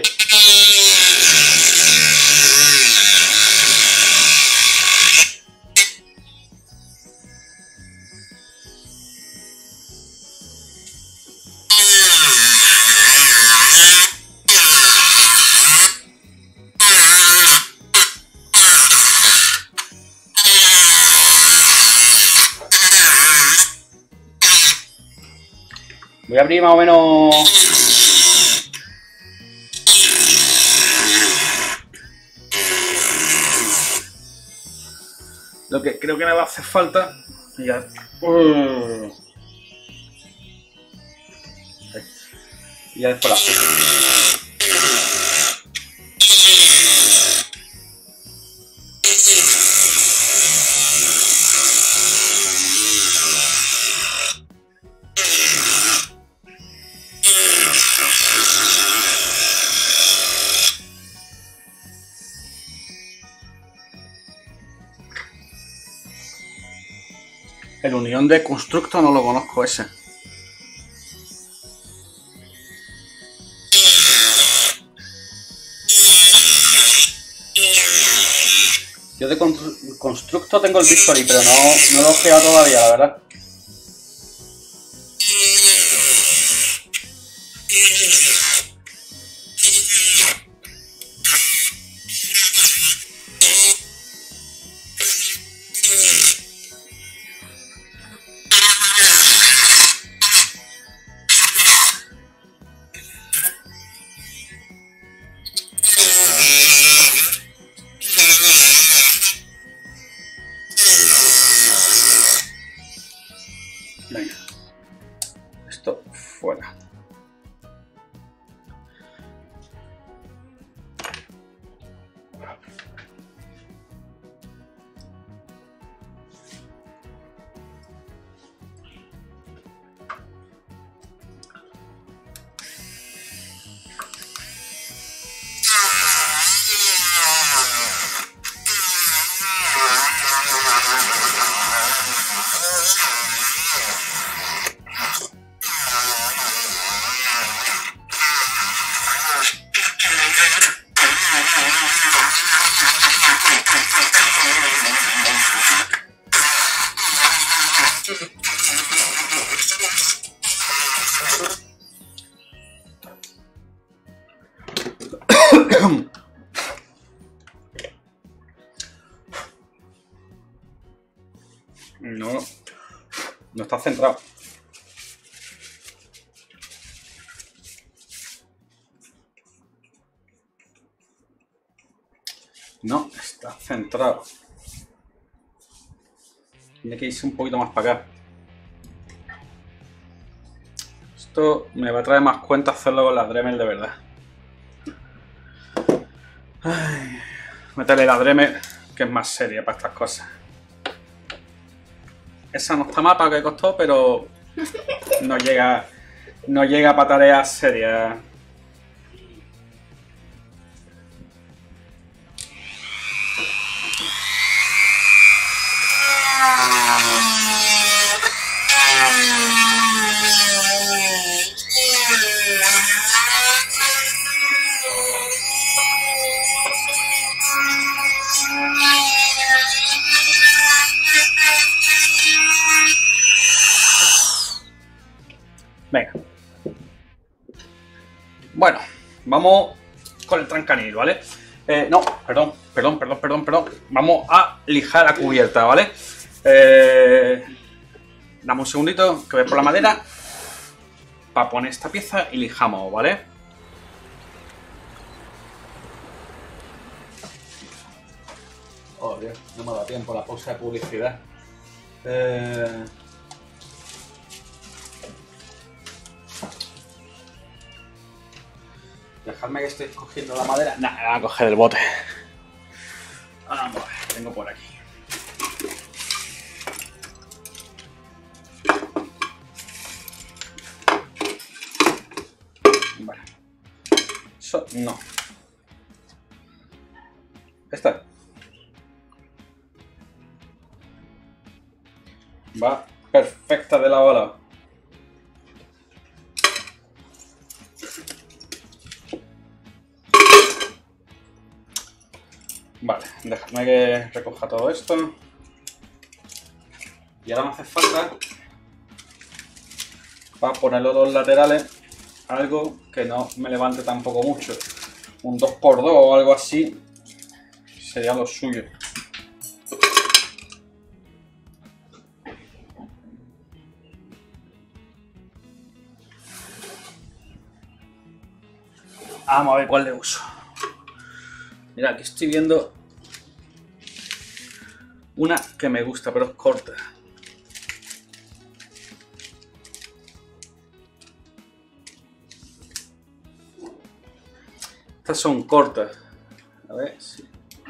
Voy a abrir más o menos... lo que creo que me va a hacer falta. Y ya... y ya después la... El Unión de Constructo no lo conozco ese. Yo de Constructo tengo el Victory, pero no lo he ojeado todavía, la verdad. Venga. Esto fuera. No está centrado. No está centrado. Tiene que irse un poquito más para acá. Esto me va a traer más cuenta hacerlo con la Dremel de verdad. Ay, métele la Dremel, que es más seria para estas cosas. Esa no está mal para lo que costó, pero no llega para tareas serias. Venga. Bueno, vamos con el trancanil, ¿vale? No, perdón. Vamos a lijar la cubierta, ¿vale? Dame un segundito que voy por la madera para poner esta pieza y lijamos, ¿vale? Oh, Dios, no me da tiempo la pausa de publicidad. Dejadme que estoy cogiendo la madera. Nah, voy a coger el bote. Vamos a ver, tengo por aquí. Vale. Eso no. Esta. Va perfecta de lado a lado. Vale, déjame que recoja todo esto. Y ahora me hace falta, para poner los dos laterales, algo que no me levante tampoco mucho. Un 2x2 o algo así sería lo suyo. Vamos a ver cuál le uso. Mira, aquí estoy viendo una que me gusta, pero es corta. Estas son cortas. A ver si...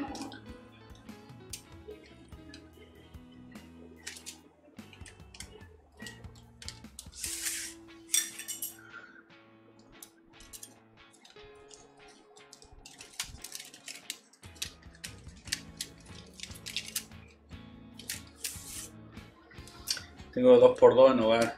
Tengo 2x2 en hogar.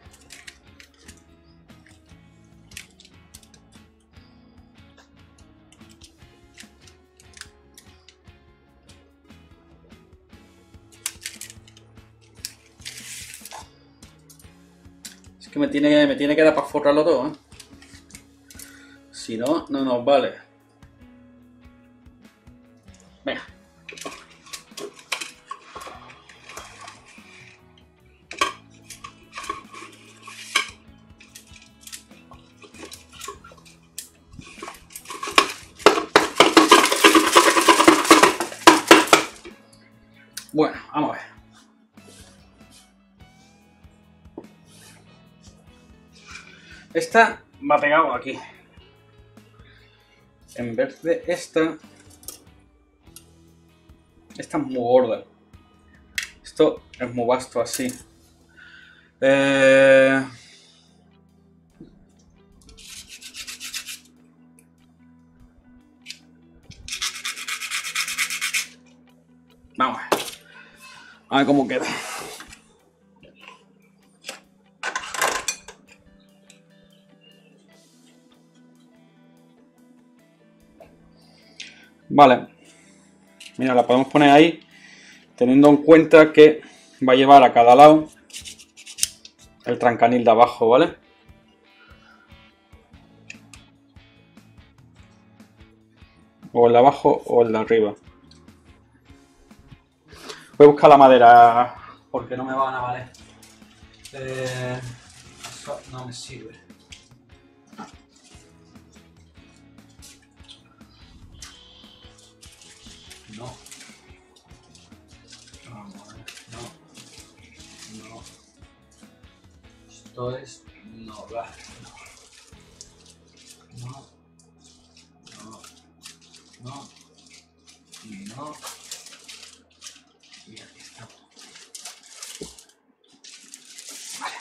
Es que me tiene que dar para forrarlo todo, ¿eh? Si no, no nos vale. Venga. Bueno, vamos a ver. Esta va pegado aquí. En vez de esta es muy gorda. Esto es muy vasto así. Vamos a ver cómo queda. Vale. Mira, la podemos poner ahí, teniendo en cuenta que va a llevar a cada lado el trancanil de abajo, ¿vale? O el de abajo o el de arriba. Voy a buscar la madera porque no me van a valer. Eso no me sirve. No. Vamos a ver. No. Esto es no, va. No. Y no. Y aquí estamos. Vale.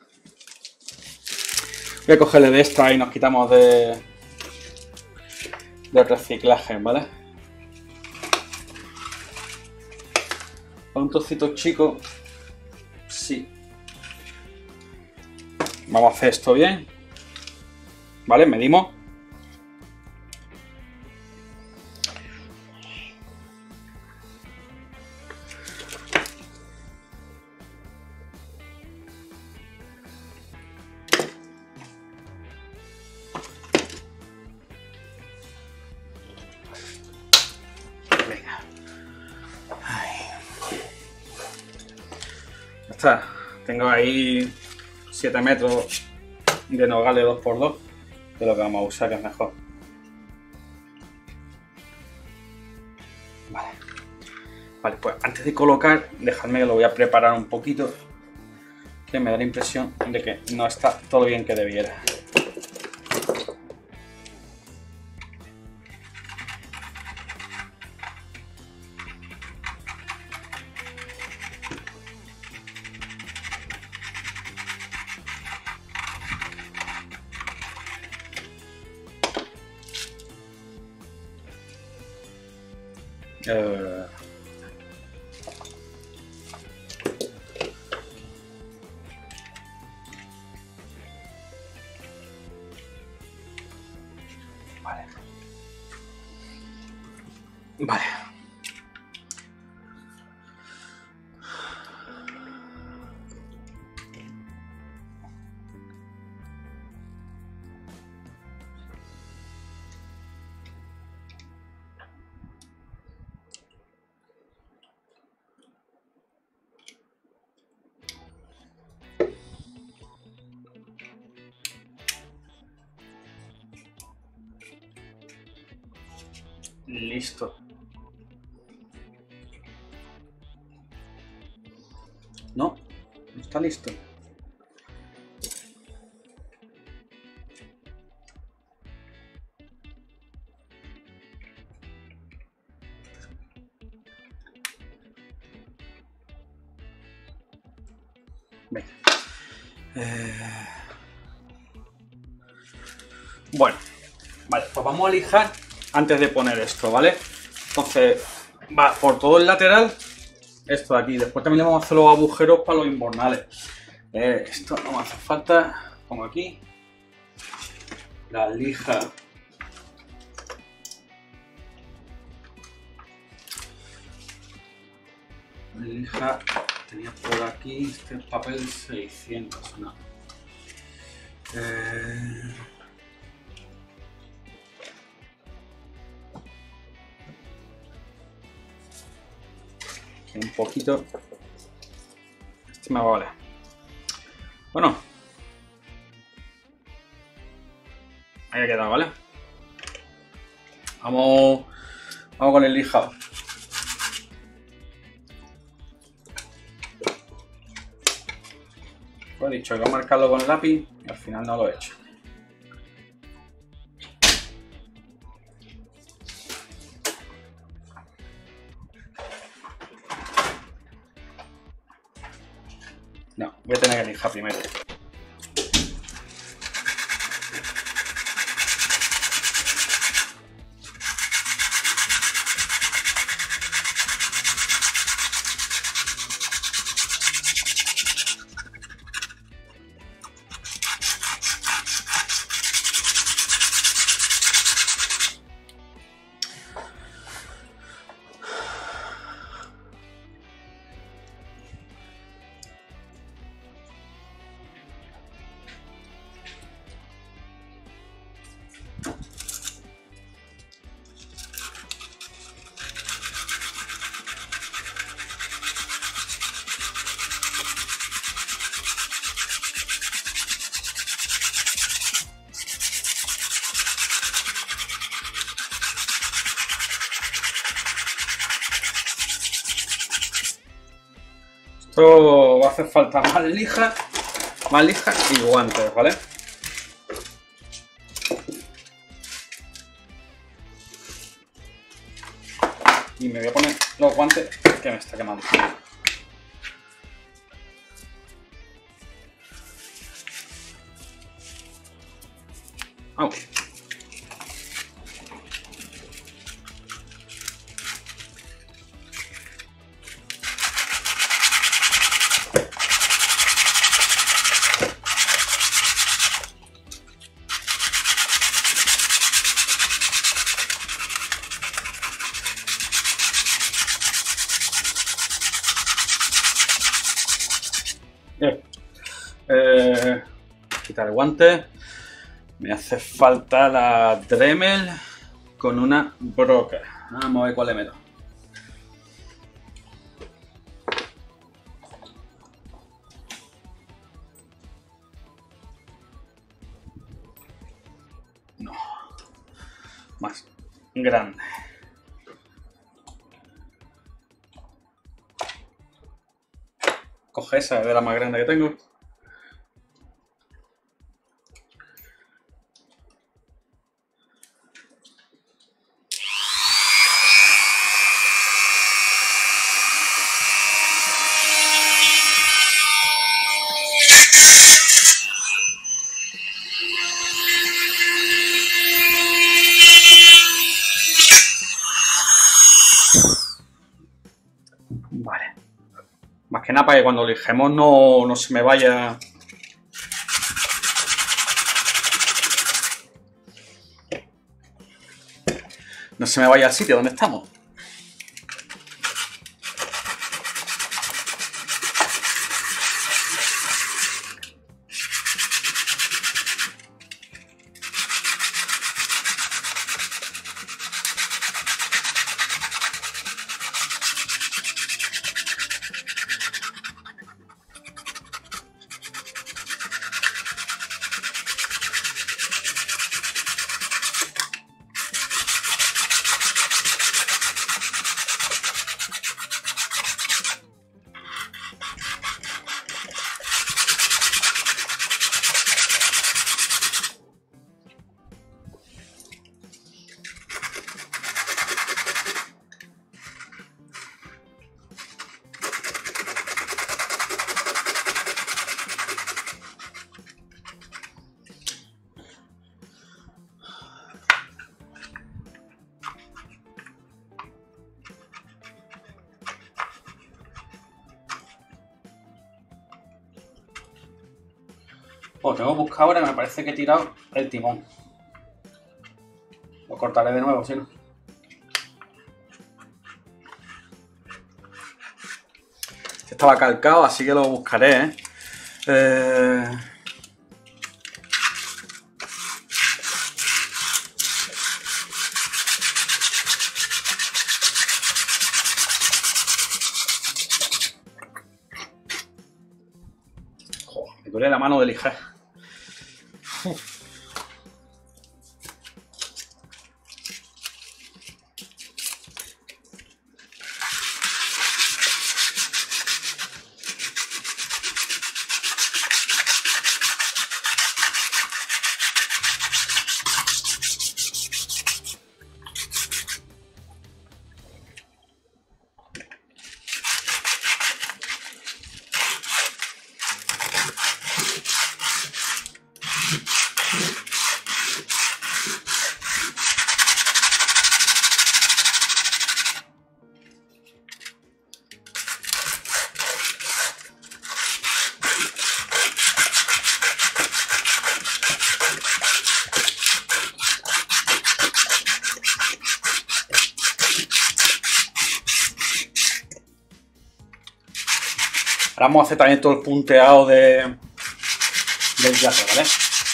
Voy a cogerle de esta y nos quitamos de reciclaje, ¿vale? Con un trocito chico, sí. Vamos a hacer esto bien. ¿Vale? Medimos. Venga. Ya está. Tengo ahí 7 metros de nogales 2x2, que es lo que vamos a usar, que es mejor. Vale, pues antes de colocar, dejadme que lo voy a preparar un poquito, que me da la impresión de que no está todo bien que debiera. Vale. Listo. No, no está listo. Venga. Bueno, vale, pues vamos a lijar antes de poner esto, ¿vale? Entonces, va por todo el lateral, esto de aquí. Después también le vamos a hacer los agujeros para los invernales. Esto no me hace falta. Pongo aquí la lija. La lija tenía por aquí este papel 600, ¿no? Un poquito. Este me va a valer. Bueno. Ahí ha quedado, ¿vale? Vamos con el lijado. Pues he dicho que voy a marcarlo con el lápiz y al final no lo he hecho. No, voy a tener que lijar primero. Esto va a hacer falta más lija y guantes, ¿vale? Y me voy a poner los guantes que me está quemando. Au. Quitar el guante. Me hace falta la Dremel con una broca. Vamos a ver cuál le meto. No. Más grande. Coge esa de la más grande que tengo. Vale. Más que nada para que cuando lijemos no se me vaya. No se me vaya al sitio donde estamos. Pues tengo que buscar ahora, me parece que he tirado el timón. Lo cortaré de nuevo, si no. Estaba calcado, así que lo buscaré, Joder, me duele la mano de lijar. Ahora vamos a hacer también todo el punteado del yace, ¿vale?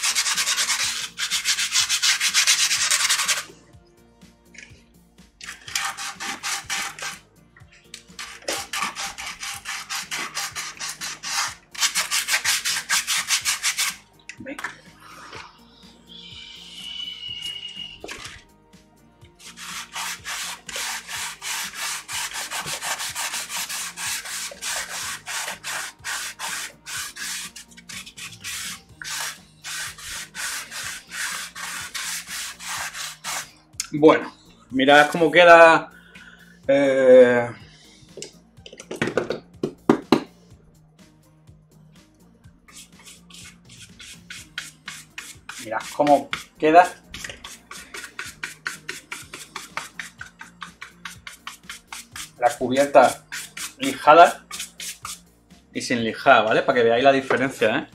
Venga. Bueno, mirad cómo queda. Mirad cómo queda. La cubierta lijada y sin lijar, ¿vale? Para que veáis la diferencia, ¿eh?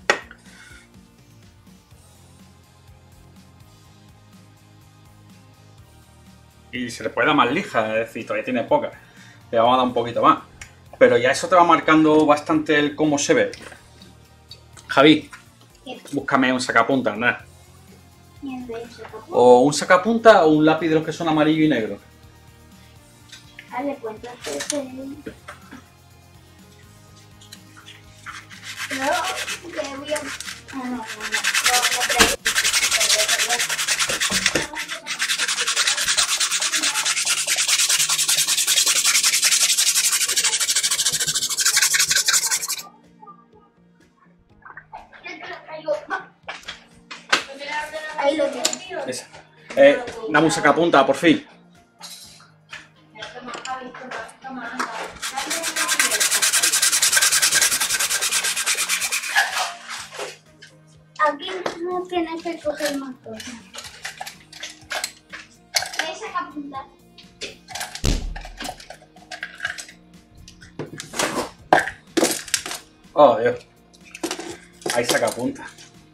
Y se le puede dar más lija, es decir, todavía tiene poca. Le vamos a dar un poquito más. Pero ya eso te va marcando bastante el cómo se ve. Javi, búscame un sacapuntas, ¿no? O un sacapuntas o un lápiz de los que son amarillo y negro. Vale, pues entonces... No, que voy a... Ah, no, no. Ahí lo tengo. Esa. Dame un sacapuntas, por fin. Aquí no tienes que coger más cosas. ¿Quieres sacar punta? Oh, Dios. Ahí sacapuntas.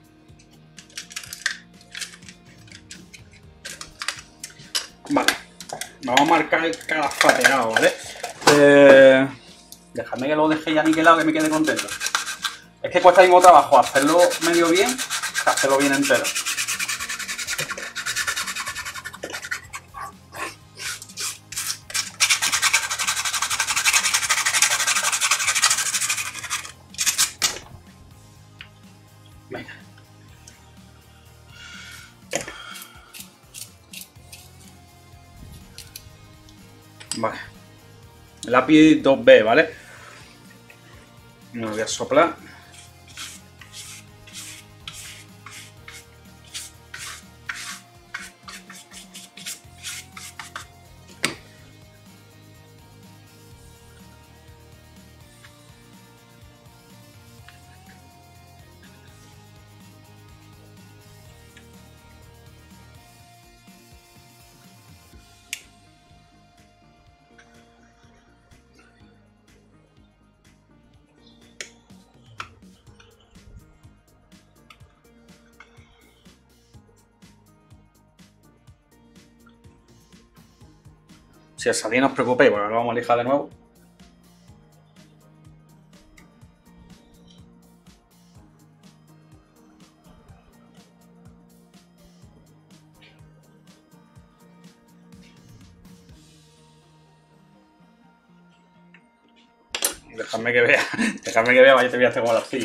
Vale. Vamos a marcar cada fateado, ¿vale? Dejadme que lo deje ya niquelado, que me quede contento. Es que cuesta el mismo trabajo hacerlo medio bien que hacerlo bien entero. Venga. Vale. Lápiz 2B, ¿vale? Me lo voy a soplar. Si al salir no os preocupéis, porque ahora lo vamos a lijar de nuevo. Dejadme que vea, vaya, te voy a hacer como la arcilla.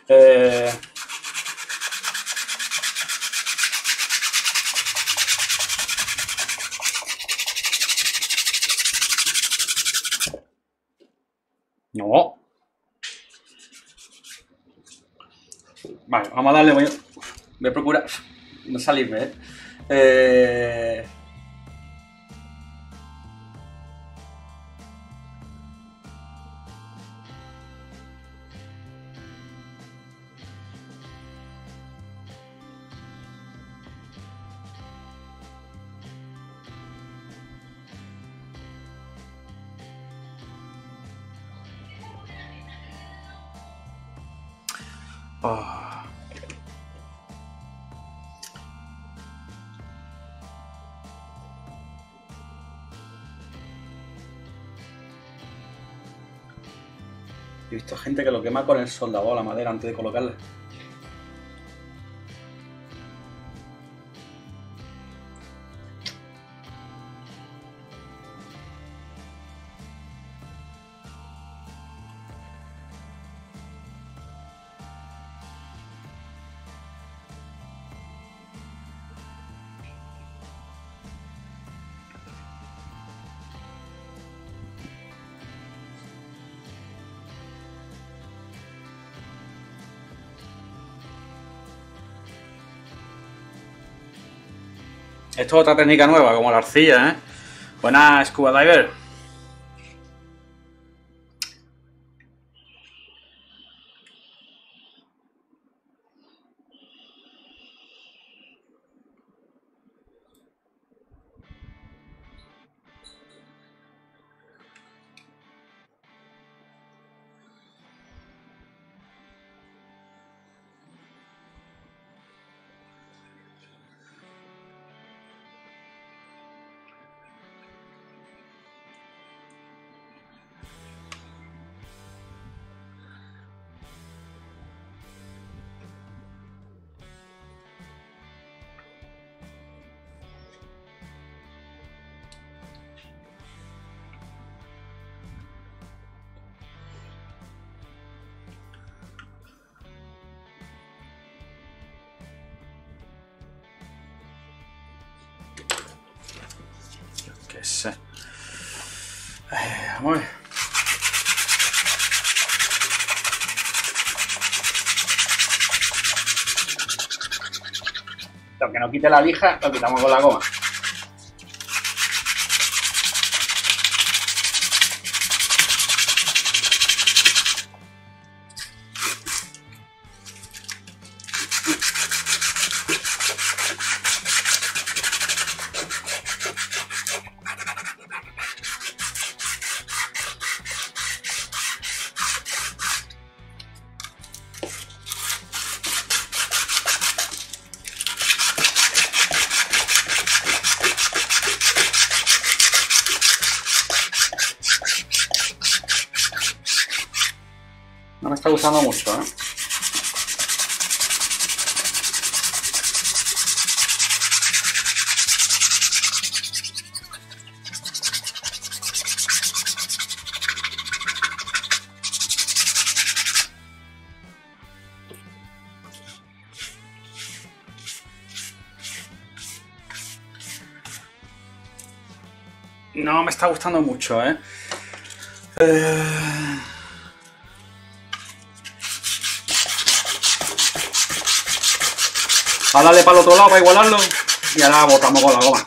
No. Vale, vamos a darle, voy a procurar no salirme, Oh. He visto gente que lo quema con el soldador a la madera antes de colocarla. Esto es otra técnica nueva, como la arcilla, ¿eh? Buenas, Scuba Diver. Qué sé. Vamos a ver. Lo que no quite la lija, lo quitamos con la goma. No me está gustando mucho, ¿eh? No me está gustando mucho, ¿eh? A darle para el otro lado para igualarlo y ahora botamos con la goma.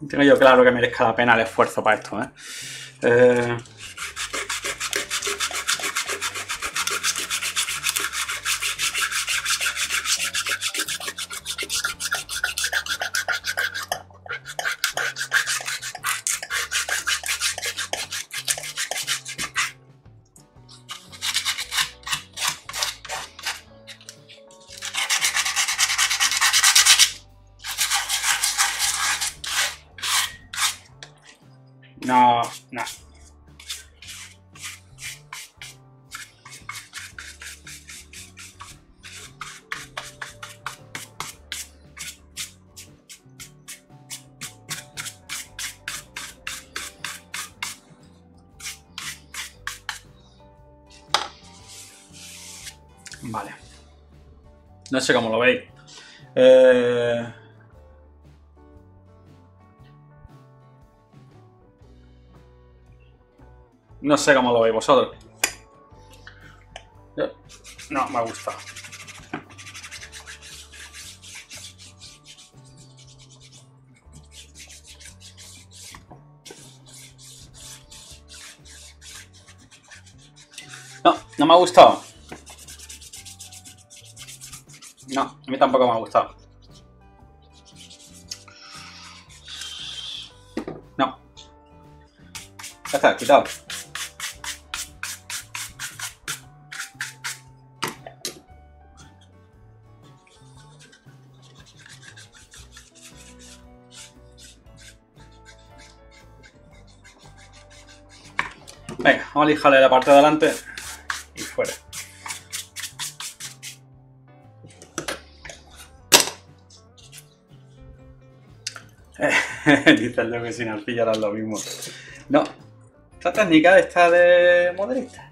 tengo yo claro que merezca la pena el esfuerzo para esto, ¿eh? No, no. Vale. No sé cómo lo veis. No sé cómo lo veis vosotros. No, me gusta. No, no me ha gustado. No, a mí tampoco me ha gustado. No. Ya está, quitado. Venga, vamos a lijarle la parte de adelante y fuera. Dice el que sin arcilla era lo mismo. No, esta técnica está de modelista.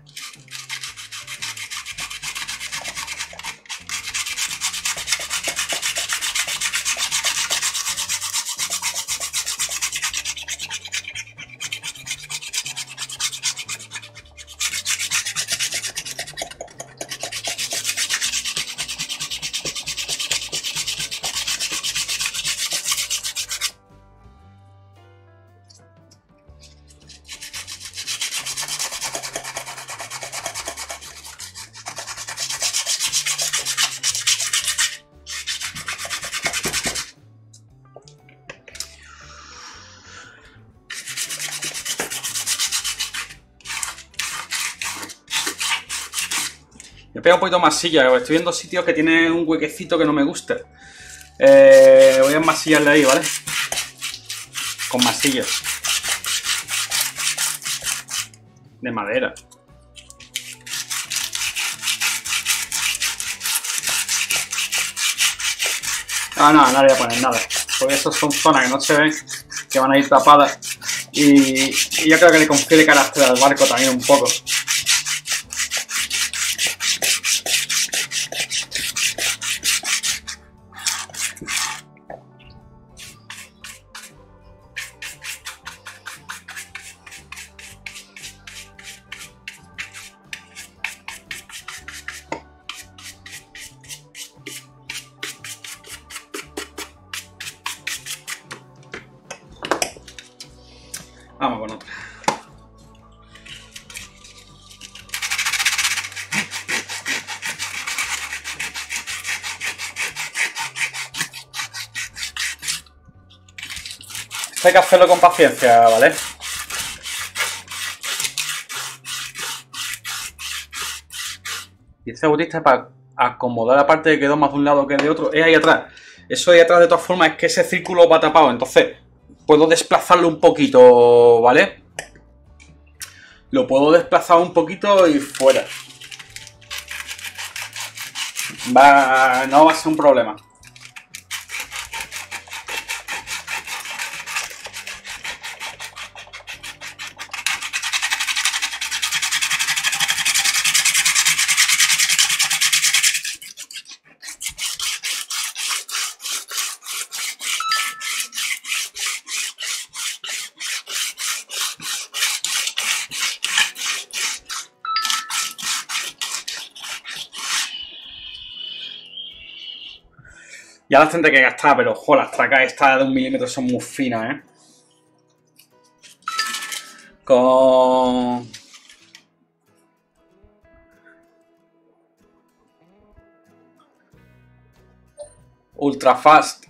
Me pega un poquito más silla, estoy viendo sitios que tienen un huequecito que no me gusta. Voy a enmasillarle ahí, ¿vale? Con masilla. De madera. No, no le voy a poner nada. Porque esas son zonas que no se ven, que van a ir tapadas. Y yo creo que le confiere carácter al barco también un poco. Vamos con otra. Esto hay que hacerlo con paciencia, ¿vale? Y este autista para acomodar la parte que quedó más de un lado que de otro es ahí atrás. Eso de ahí atrás de todas formas es que ese círculo va tapado, entonces puedo desplazarlo un poquito, ¿vale? Lo puedo desplazar un poquito y fuera. No va a ser un problema. Ya las tendré que gastar, pero ojo, las tracas estas de 1 milímetro son muy finas, ¿eh? con Ultra Fast.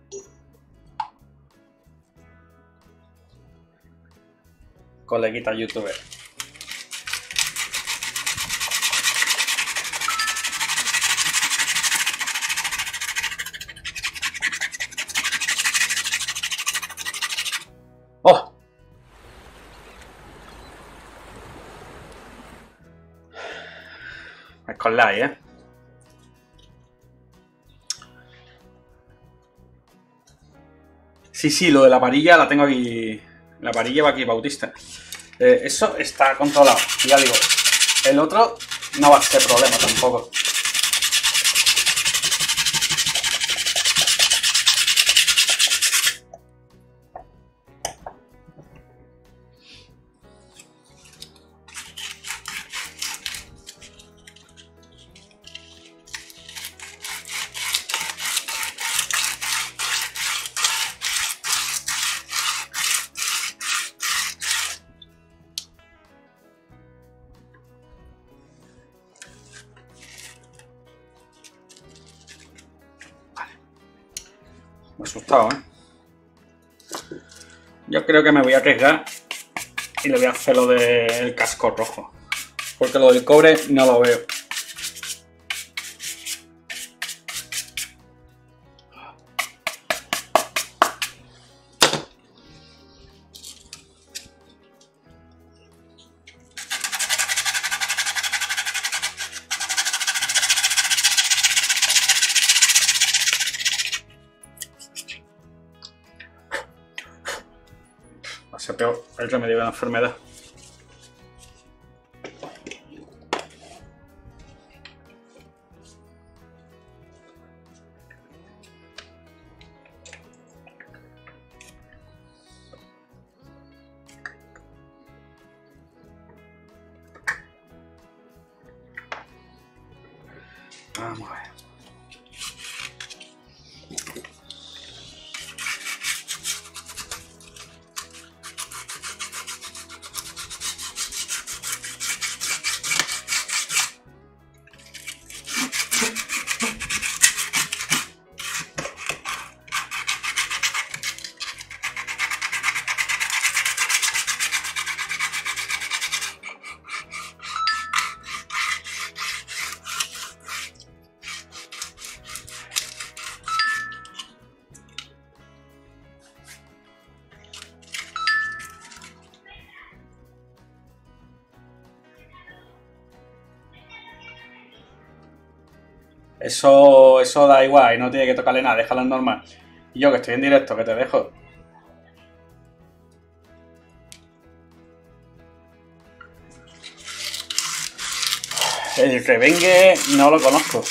Coleguita youtuber. ¡Oh! Es con like, ¿eh? Sí, lo de la varilla la tengo aquí. La varilla va aquí, Bautista. Eso está controlado. Ya digo, el otro no va a ser problema tampoco. Me he asustado, ¿eh? Yo creo que me voy a arriesgar y le voy a hacer lo del casco rojo. Porque lo del cobre no lo veo. Va a ser peor el remedio de la enfermedad. Vamos a ver. Eso da igual y no tiene que tocarle nada, déjalo en normal. Y yo que estoy en directo, que te dejo. El rebengue no lo conozco.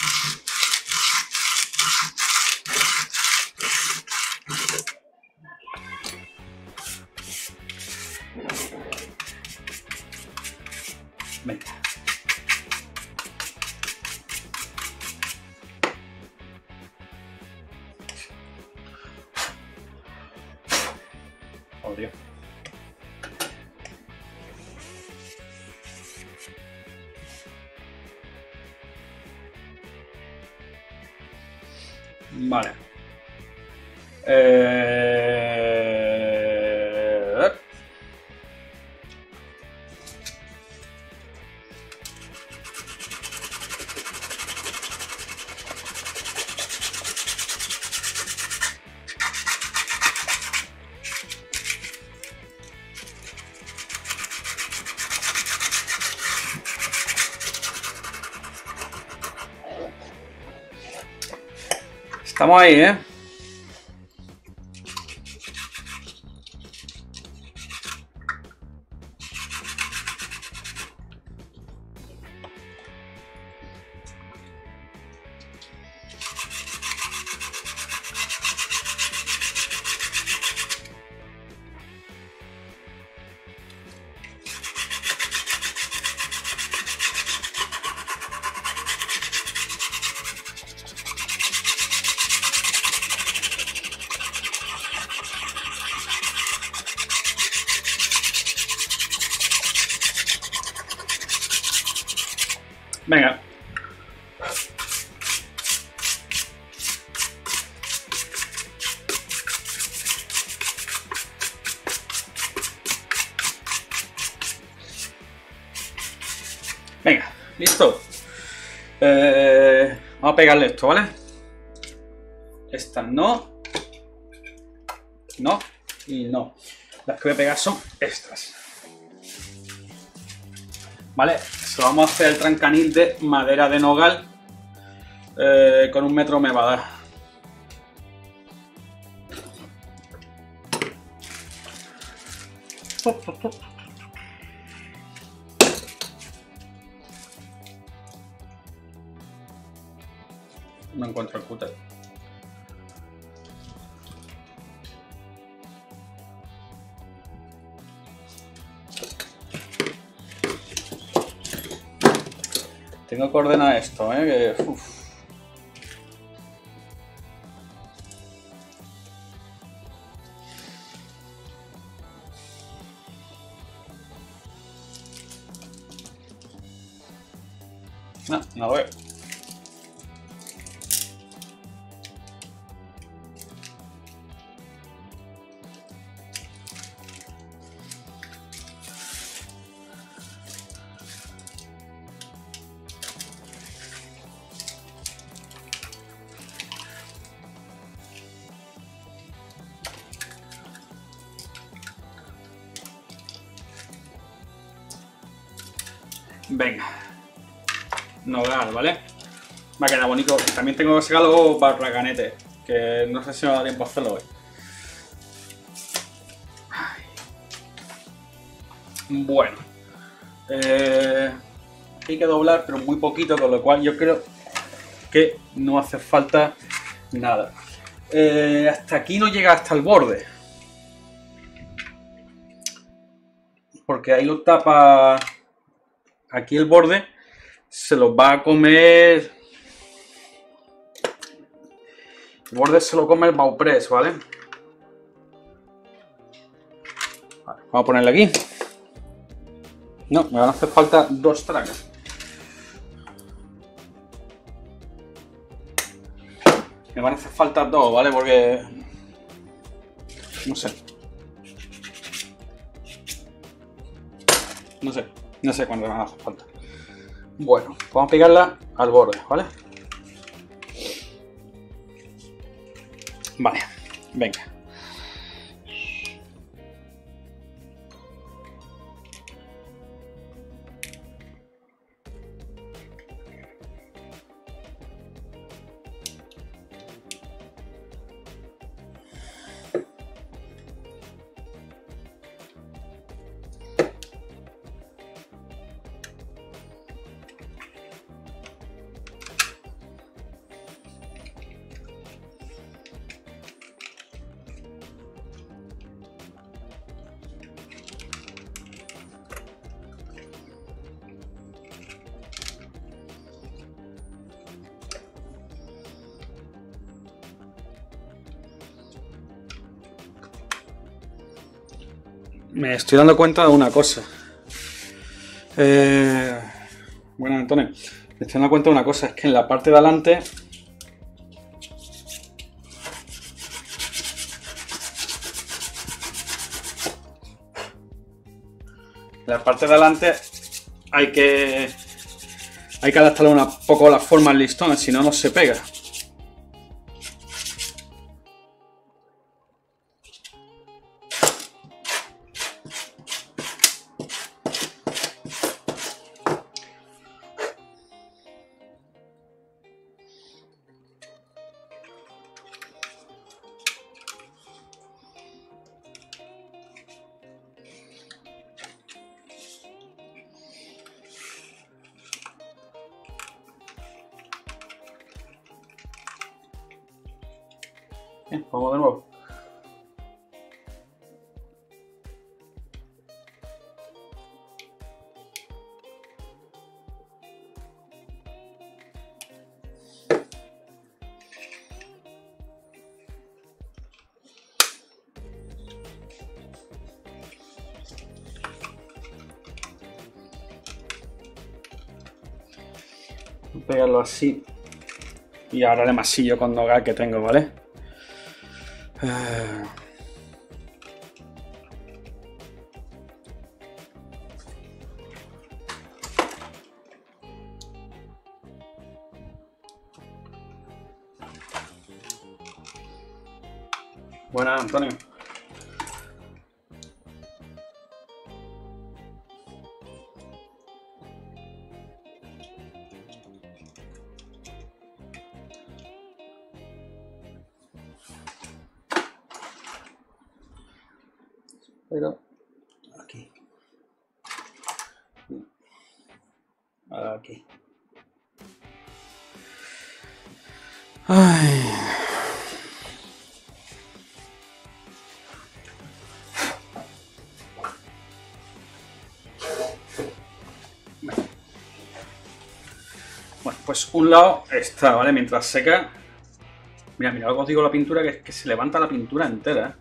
Venga. Oh, Dios. Vale. Estamos ahí, ¿eh? Venga. Venga, listo. Vamos a pegarle esto, ¿vale? Estas no. No. Y no. Las que voy a pegar son estas. ¿Vale? Se lo vamos a hacer el trancanil de madera de nogal con 1 metro me va a dar. No encuentro el cúter. Tengo que ordenar esto, que no lo veo. Venga, nogal, ¿vale? Va a quedar bonito. También tengo que sacar los barraganetes, que no sé si me da tiempo a hacerlo hoy. Bueno, hay que doblar, pero muy poquito, con lo cual yo creo que no hace falta nada. Hasta aquí no llega hasta el borde, porque ahí lo tapa. Aquí el borde se los va a comer. El borde se lo come el Baupress, ¿vale? Vale, vamos a ponerle aquí. No, me van a hacer falta 2 tracks. Me van a hacer falta 2, ¿vale? Porque no sé. No sé cuándo me van a hacer falta. Bueno, vamos a pegarla al borde, ¿vale? Vale, venga. Me estoy dando cuenta de una cosa. Bueno, Antonio, me estoy dando cuenta de una cosa, es que en la parte de adelante hay que adaptarle un poco la forma al listón, si no, no se pega. Bien, vamos de nuevo. pegarlo así. Y ahora le masillo con nogal que tengo, ¿vale? Buenas, Antonio. Pero aquí. Ahora aquí. Ay. Bueno, pues un lado está, ¿vale? Mientras seca. Mira, mira lo que os digo la pintura, que es que se levanta la pintura entera.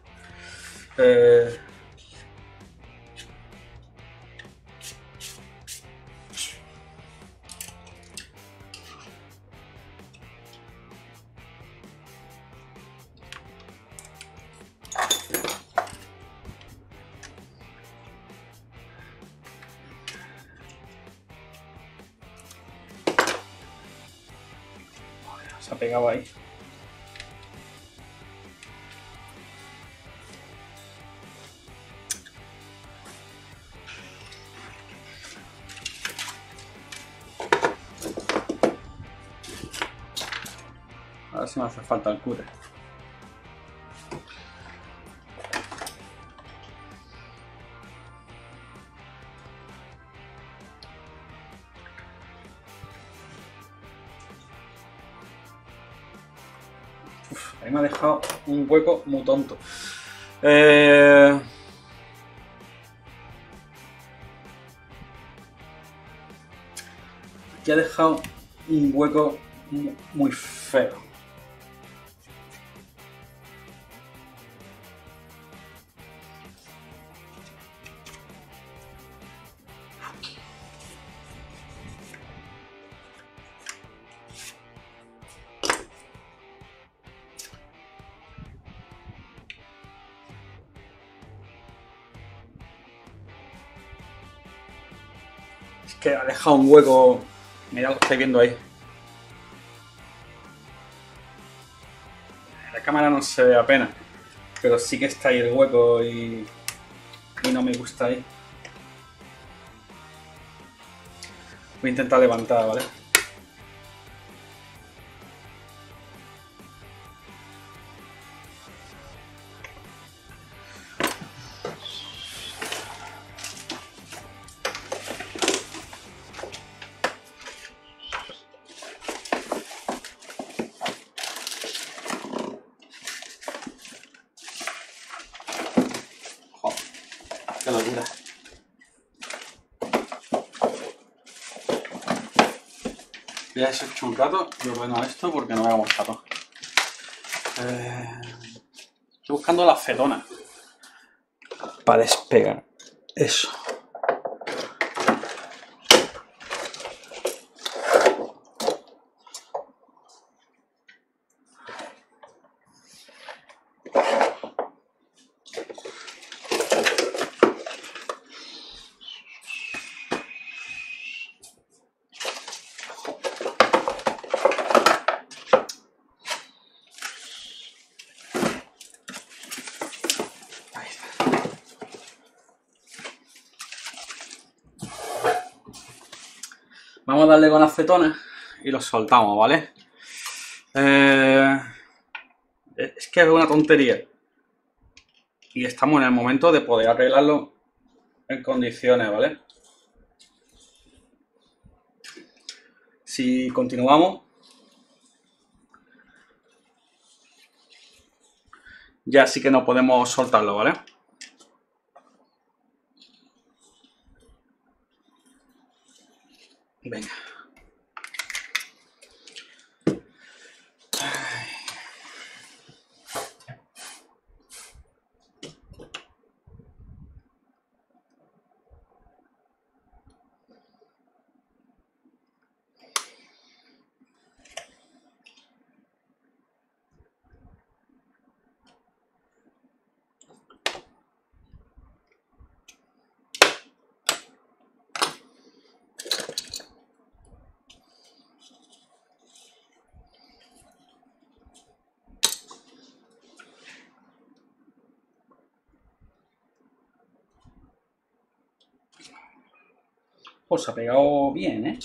Se ha pegado ahí. Ahora sí me hace falta el cúter. Ahí me ha dejado un hueco muy tonto. Aquí ha dejado un hueco muy feo. Es que ha dejado un hueco. Mirad lo que estáis viendo ahí. En la cámara no se ve apenas, pero sí que está ahí el hueco y no me gusta ahí. Voy a intentar levantar, ¿vale? Qué locura. Voy a desechar un rato y ordeno esto porque no me hagamos chato. Estoy buscando la acetona para despegar eso. Vamos a darle con acetona y lo soltamos, ¿vale? Es que es una tontería. Y estamos en el momento de poder arreglarlo en condiciones, ¿vale? Si continuamos, ya sí que no podemos soltarlo, ¿vale? Venga. Pues se ha pegado bien, ¿eh?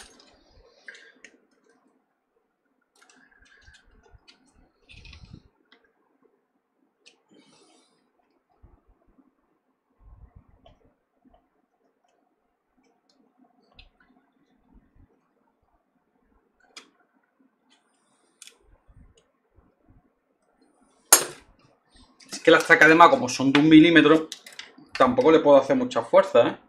Es que las tracas además, como son de 1 milímetro, tampoco le puedo hacer mucha fuerza, ¿eh?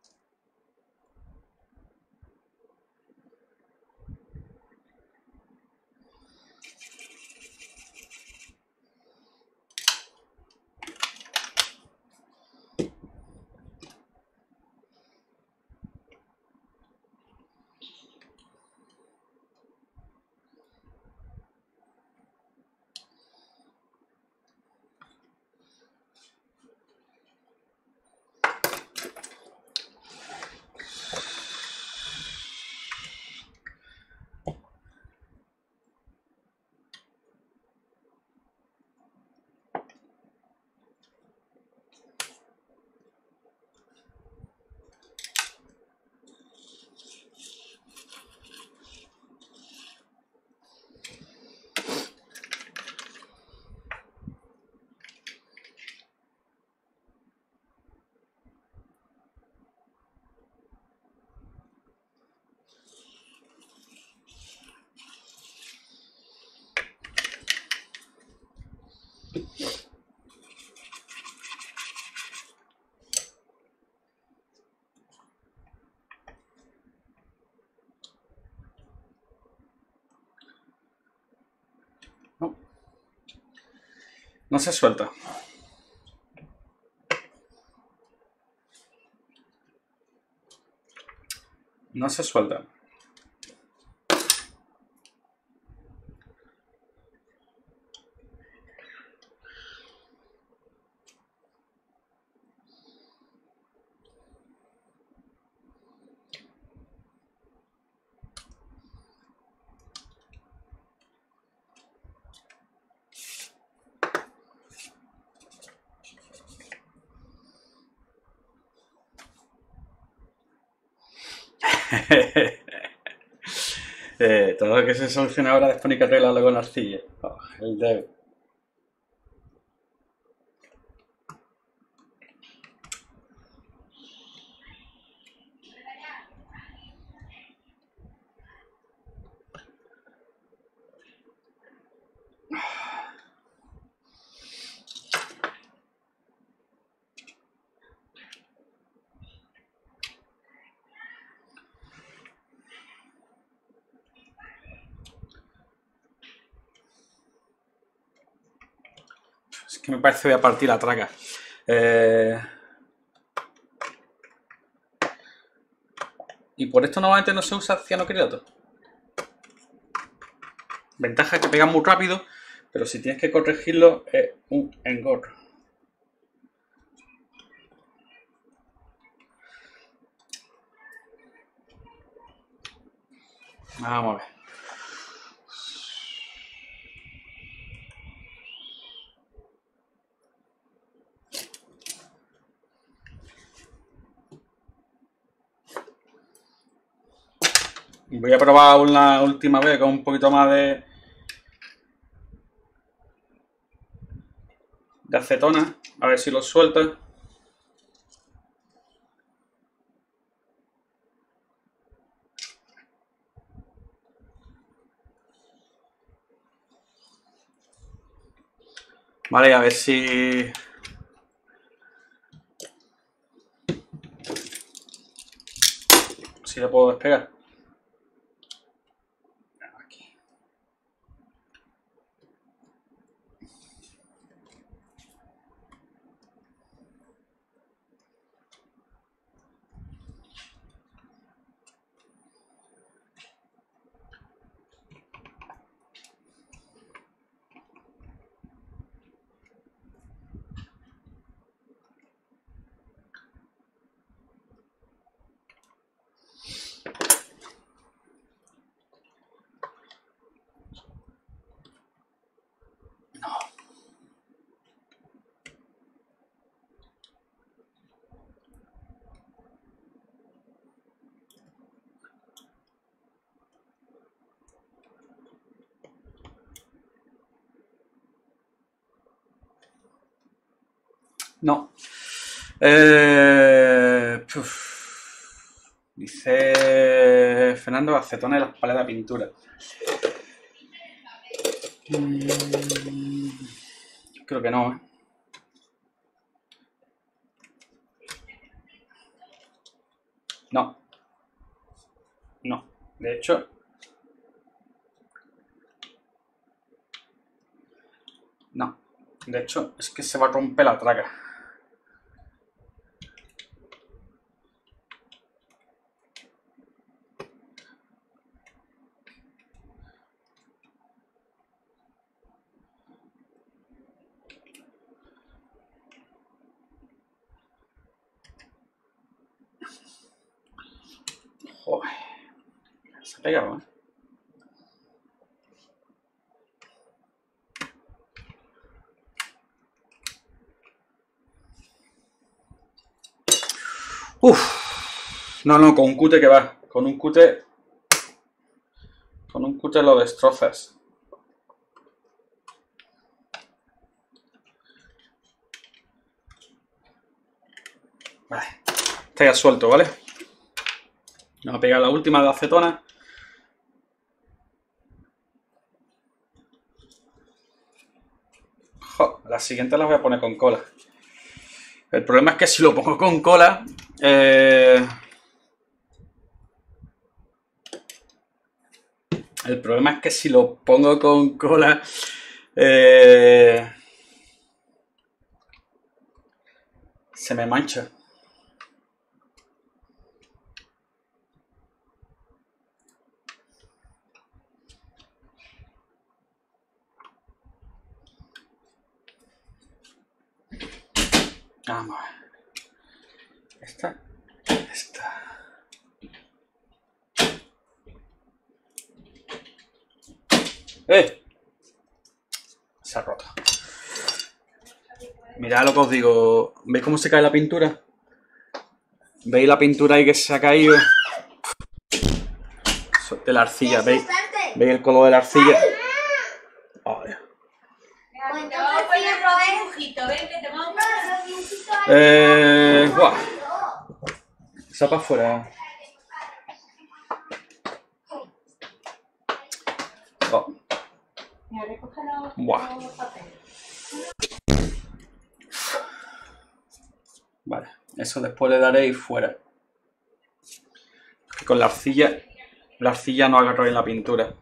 No, no se suelta. No se suelta. Todo lo que se soluciona ahora después hay que arreglarlo con arcilla. Oh, el dedo. Es que me parece que voy a partir la traca. Y por esto normalmente no se usa cianocrilato. Ventaja es que pega muy rápido, pero si tienes que corregirlo es un engorro. Vamos a ver. Voy a probar una última vez con un poquito más de acetona, a ver si lo suelta. Vale, a ver si le puedo despegar. Aquí. No. Dice Fernando, acetona en las paletas de pintura. Creo que no, ¿eh? No. No. De hecho... No. De hecho, es que se va a romper la traca. Joder. Se ha pegado, ¿eh? Uf. No, con un cute que va. Con un cute lo destrozas. Vale. Está ya suelto, ¿vale? Vamos a pegar la última de acetona. Las siguientes las voy a poner con cola. El problema es que si lo pongo con cola... El problema es que si lo pongo con cola... se me mancha. Vamos a ver. Esta. Se ha roto. Mirad lo que os digo. ¿Veis cómo se cae la pintura? ¿Veis la pintura ahí que se ha caído? De la arcilla, ¿veis? ¿Veis el color de la arcilla? Oh, Dios. Buah. Esa para afuera. Oh. Buah. Vale, eso después le daréis fuera. Con la arcilla no agarra bien la pintura.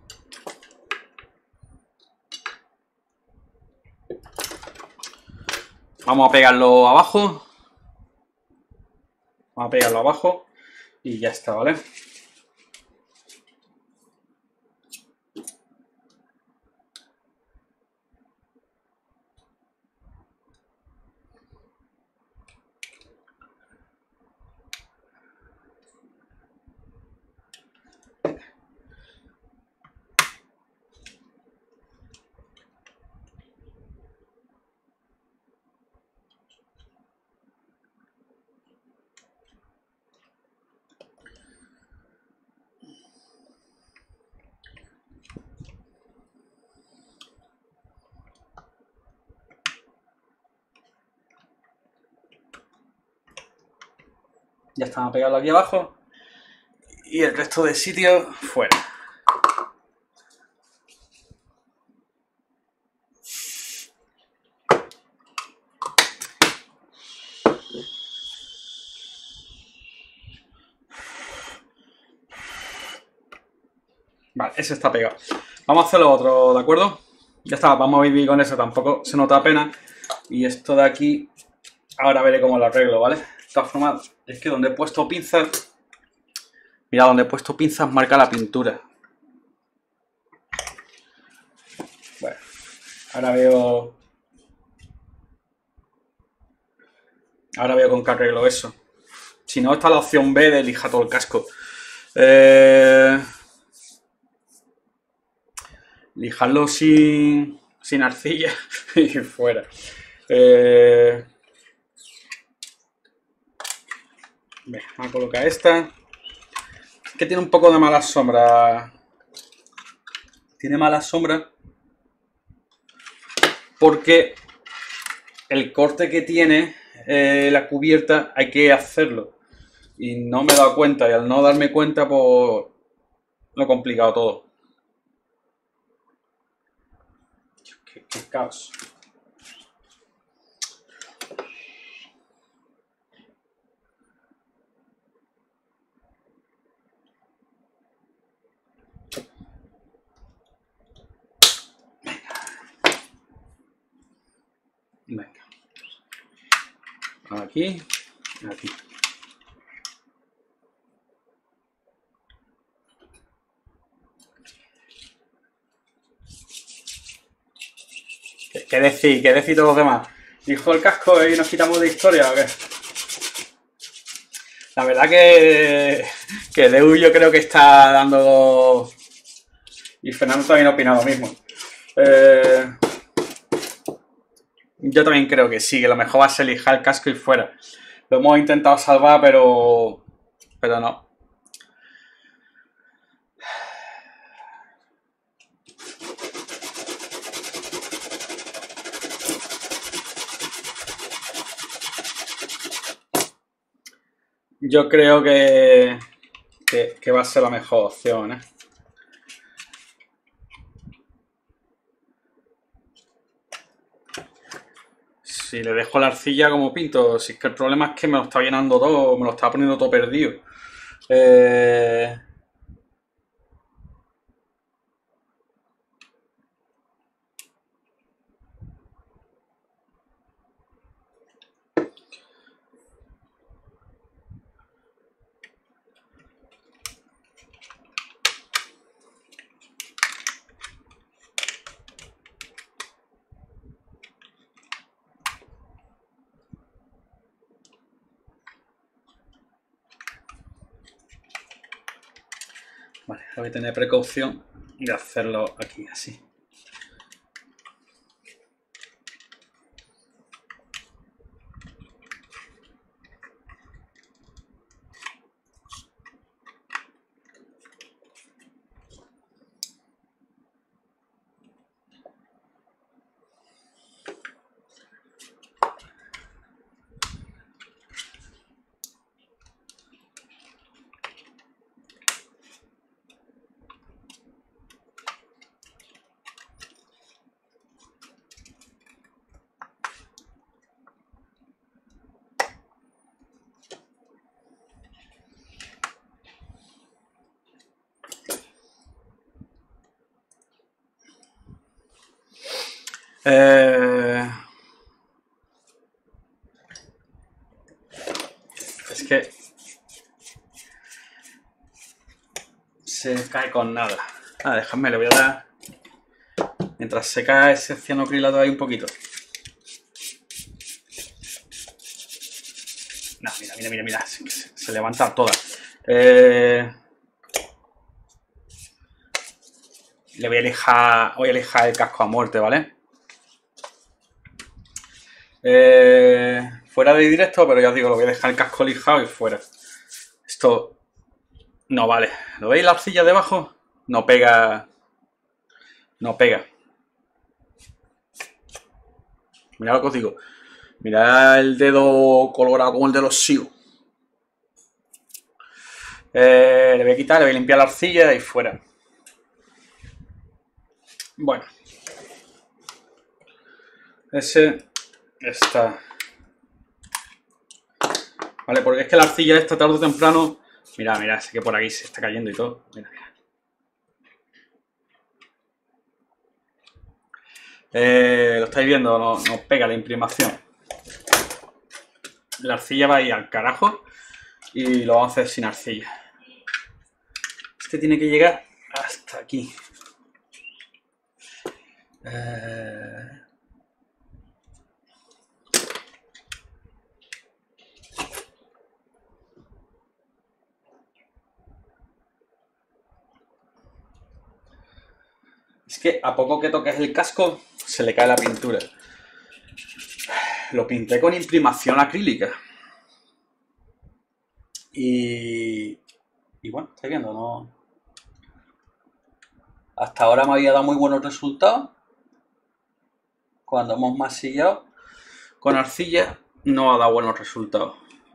Vamos a pegarlo abajo. Vamos a pegarlo abajo y ya está, ¿vale? Ya está, vamos a pegarlo aquí abajo y el resto de sitio fuera. Vale, ese está pegado. Vamos a hacer lo otro, ¿de acuerdo? Ya está, vamos a vivir con eso, tampoco se nota apenas. Y esto de aquí, ahora veré cómo lo arreglo, ¿vale? De todas formas, es que donde he puesto pinzas, mira, donde he puesto pinzas marca la pintura. Bueno, ahora veo con qué arreglo eso. Si no, está la opción B de lija todo el casco. Lijarlo sin arcilla y fuera. Vamos a colocar esta. Que tiene un poco de mala sombra. Tiene mala sombra porque el corte que tiene la cubierta hay que hacerlo. Y no me he dado cuenta, y al no darme cuenta, pues lo he complicado todo. Qué caos. Venga. Aquí, aquí. ¿Qué decir? ¿Qué decir todos los demás? ¿Dijo el casco y nos quitamos de historia o qué? La verdad que Deu yo creo que está dando... Y Fernando también opina lo mismo. Yo también creo que sí, que lo mejor va a ser lijar el casco y fuera. Lo hemos intentado salvar, pero no. Yo creo que va a ser la mejor opción, ¿eh? Si le dejo la arcilla como pinto, si es que el problema es que me lo está llenando todo, me lo está poniendo todo perdido. Vale, voy a tener precaución de hacerlo aquí, así. Es que se cae con nada. Déjame, le voy a dar. Mientras se cae ese cianocrilato ahí un poquito. No, mira. Se levanta toda. Le voy a lijar el casco a muerte, ¿vale? Fuera de directo, pero ya os digo, lo voy a dejar el casco lijado y fuera. Esto no vale. ¿Lo veis la arcilla debajo? No pega. No pega. Mirad lo que os digo. Mirad el dedo colorado como el de los SIO. Le voy a quitar, le voy a limpiar la arcilla y fuera. Bueno. Ese está. Vale, porque es que la arcilla esta tarde o temprano. Mira, sé que por aquí se está cayendo y todo. Mira. Lo estáis viendo, no pega la imprimación. La arcilla va a ir al carajo y lo vamos a hacer sin arcilla. Este tiene que llegar hasta aquí. Es que a poco que toques el casco se le cae la pintura. Lo pinté con imprimación acrílica. Y bueno, estáis viendo, ¿no? Hasta ahora me había dado muy buenos resultados cuando hemos masillado con arcilla, no ha dado buenos resultados.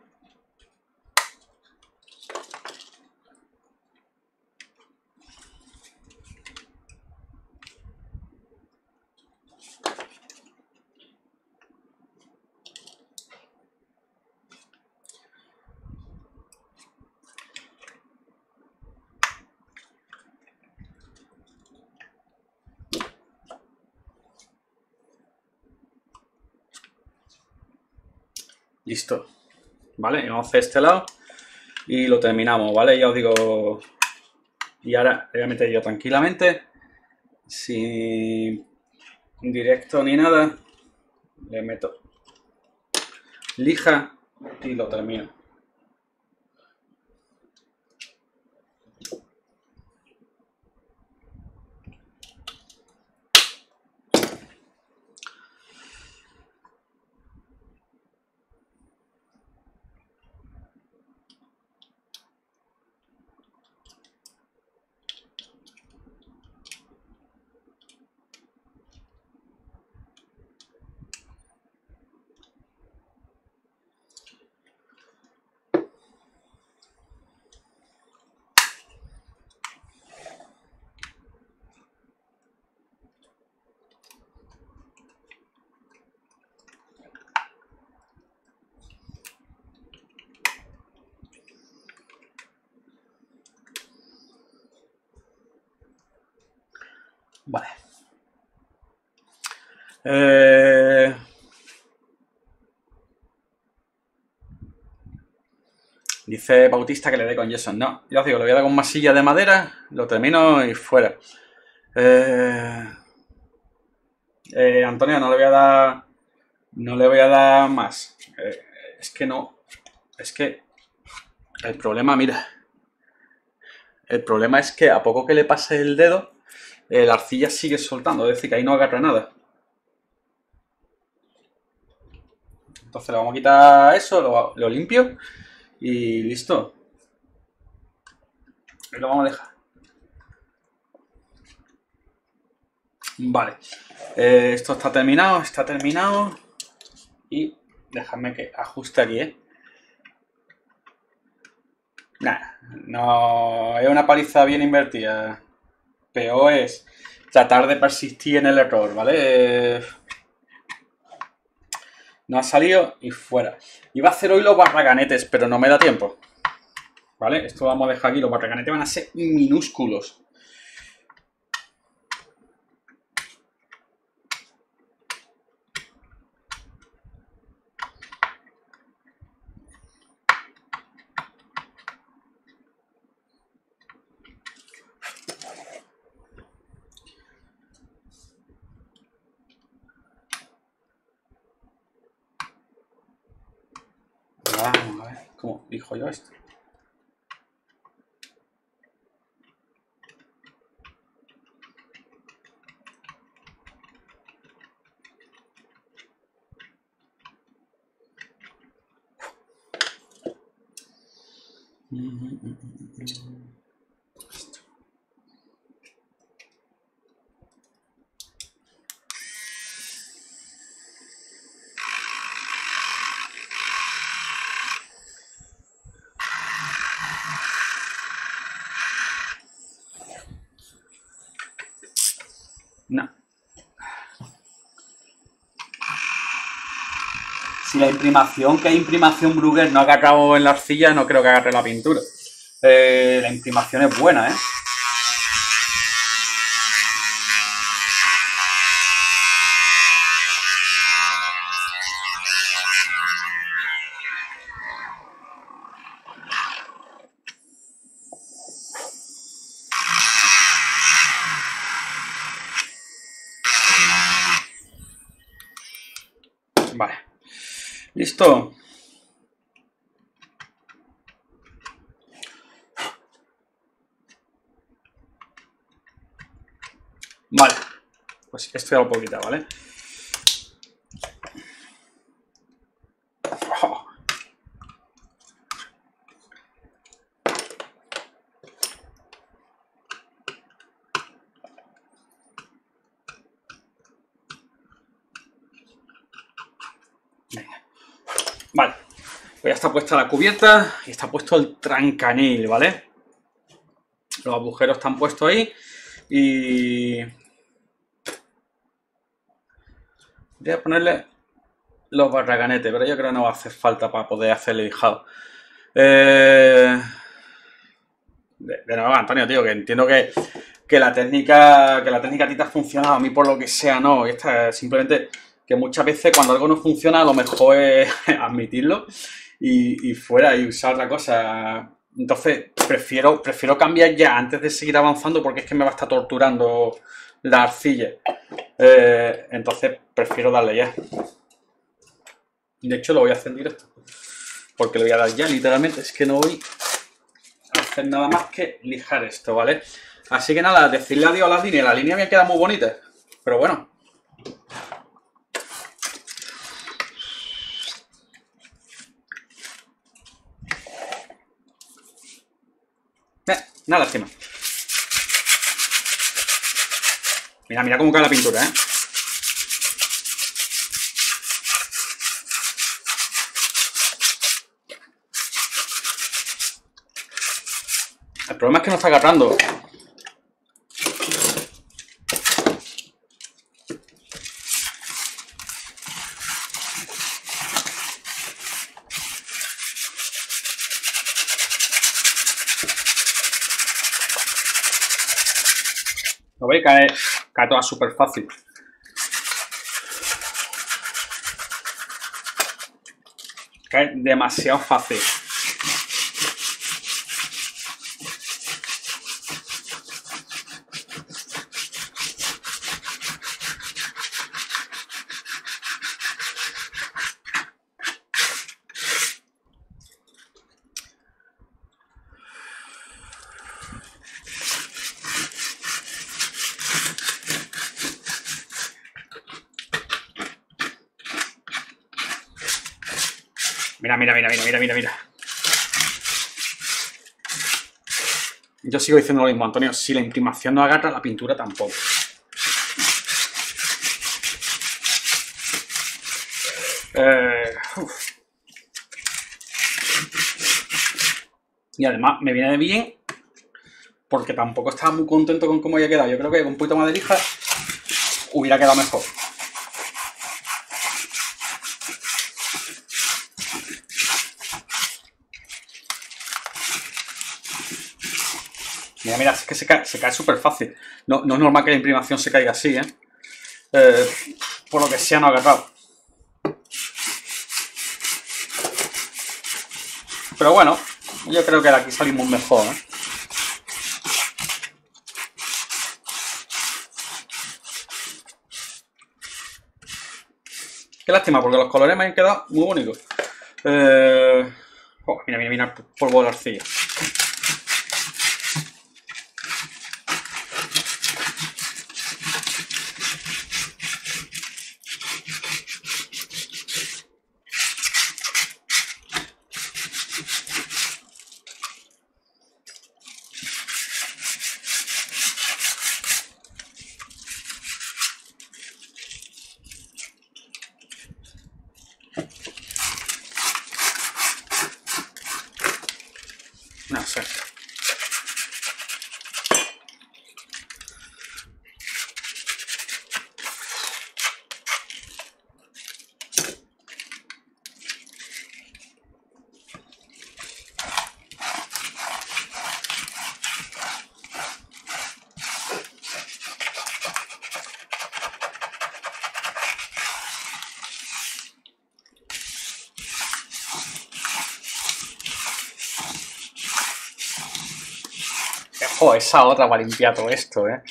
Listo. ¿Vale? Vamos a hacer este lado y lo terminamos, ¿vale? Ya os digo... Y ahora le voy a meter yo tranquilamente, sin directo ni nada, le meto lija y lo termino. Vale. Dice Bautista que le dé con yeso. No, yo os digo, le voy a dar con masilla de madera, lo termino y fuera. Antonio, no le voy a dar. No le voy a dar más. Es que no. Es que. El problema, mira. El problema es que a poco que le pase el dedo, la arcilla sigue soltando. Es decir, que ahí no agarra nada. Entonces le vamos a quitar eso, lo limpio y listo. Y lo vamos a dejar. Vale. Esto está terminado. Y dejadme que ajuste aquí, Nah, no es una paliza bien invertida. Peor es tratar de persistir en el error, ¿vale? No ha salido y fuera. Iba a hacer hoy los barraganetes, pero no me da tiempo. ¿Vale? Esto vamos a dejar aquí. Los barraganetes van a ser minúsculos. Vamos a ver cómo dijo yo esto. No. Si la imprimación, que es imprimación Bruegger, no ha agarrado en la arcilla, no creo que agarre la pintura. La imprimación es buena, ¿eh? Vale. ¿Listo? Vale. Pues esto ya lo puedo quitar, ¿vale? Oh. Venga. Vale, pues ya está puesta la cubierta y está puesto el trancanil, ¿vale? Los agujeros están puestos ahí y voy a ponerle los barraganetes, pero yo creo que no va a hacer falta para poder hacer el lijado. De nuevo, Antonio, tío, que entiendo que la técnica a ti te ha funcionado, a mí por lo que sea no. Esta es simplemente que muchas veces cuando algo no funciona, a lo mejor es admitirlo y fuera y usar otra cosa. Entonces, prefiero cambiar ya antes de seguir avanzando porque es que me va a estar torturando la arcilla. Entonces, prefiero darle ya. De hecho, lo voy a hacer en directo. Porque le voy a dar ya, literalmente. Es que no voy a hacer nada más que lijar esto, ¿vale? Así que nada, decirle adiós a las líneas. Las líneas me quedan muy bonitas. Pero bueno. Nada lástima. Mira, mira cómo cae la pintura, ¿eh? El problema es que no está agarrando. Lo veis, cae toda súper fácil. Cae demasiado fácil. Mira, mira, mira, mira, mira, mira. Yo sigo diciendo lo mismo, Antonio. Si la imprimación no agarra, la pintura tampoco. Y además me viene bien porque tampoco estaba muy contento con cómo había quedado. Yo creo que con un poquito más de lija hubiera quedado mejor. Mira, mira, es que se cae súper fácil. No es normal que la imprimación se caiga así, ¿eh? Por lo que sea, no ha agarrado. Pero bueno, yo creo que de aquí salimos mejor, ¿eh? Qué lástima, porque los colores me han quedado muy bonitos. Oh, mira, mira, mira el polvo de la arcilla. No sé. Joder, esa otra para limpiar todo esto, ¿eh?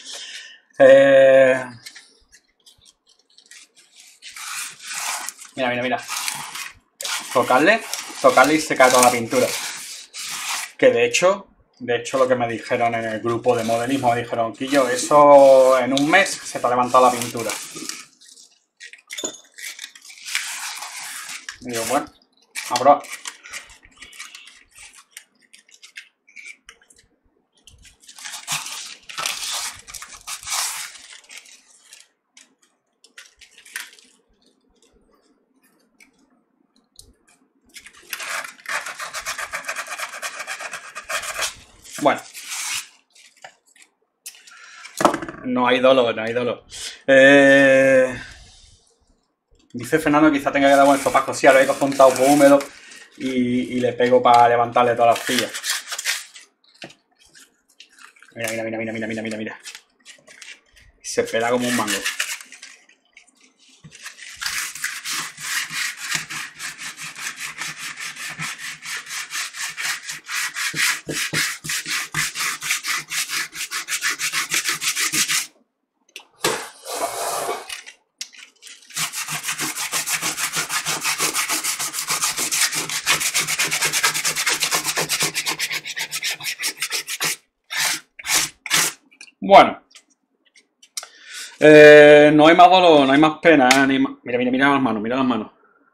Mira, mira, mira. Tocarle y se cae toda la pintura. Que de hecho lo que me dijeron en el grupo de modelismo, me dijeron, Quillo, eso en un mes se te ha levantado la pintura. Y digo, bueno, a probar. No hay dolor, no hay dolor. Dice Fernando que quizá tenga que dar un estopajo. Sí, ahora he cogido un taupo húmedo y le pego para levantarle todas las pillas. Mira. Se pela como un mango. Bueno, no hay más dolor, no hay más pena, ni más... Mira las manos.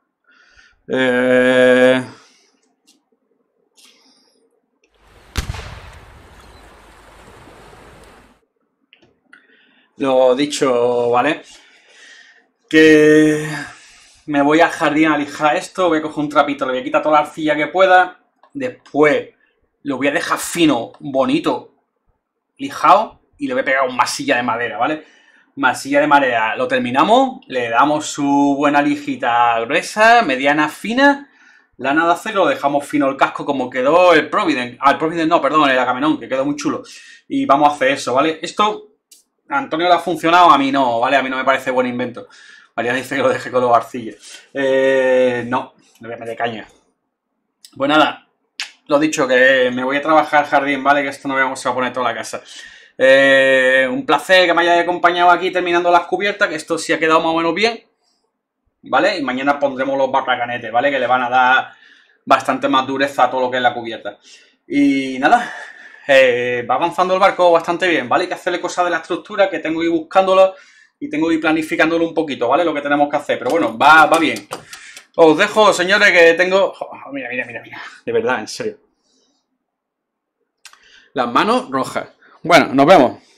Lo dicho, ¿vale? Que me voy al jardín a lijar esto, voy a coger un trapito, le voy a quitar toda la arcilla que pueda, después lo voy a dejar fino, bonito, lijado, y le voy a pegar un masilla de madera, ¿vale? Masilla de madera, lo terminamos, le damos su buena lijita gruesa, mediana, fina, lana de acero, lo dejamos fino el casco como quedó el Providence. Ah, el Providence no, perdón, el Agamenón, que quedó muy chulo. Y vamos a hacer eso, ¿vale? Esto, a Antonio le ha funcionado, a mí no, ¿vale? A mí no me parece buen invento. María dice que lo deje con los arcillos. No, le voy a meter caña. Pues nada, lo dicho, que me voy a trabajar al jardín, ¿vale? Que esto no vamos a poner toda la casa. Un placer que me hayáis acompañado aquí terminando las cubiertas, que esto sí ha quedado más o menos bien, ¿vale? Y mañana pondremos los barracanetes, ¿vale? Que le van a dar bastante más dureza a todo lo que es la cubierta. Y nada, va avanzando el barco bastante bien, ¿vale? Hay que hacerle cosas de la estructura, que tengo que ir buscándolo y tengo que ir planificándolo un poquito, ¿vale? Lo que tenemos que hacer, pero bueno, va bien. Os dejo, señores, que tengo... Oh, mira, de verdad, en serio. Las manos rojas. Bueno, nos vemos.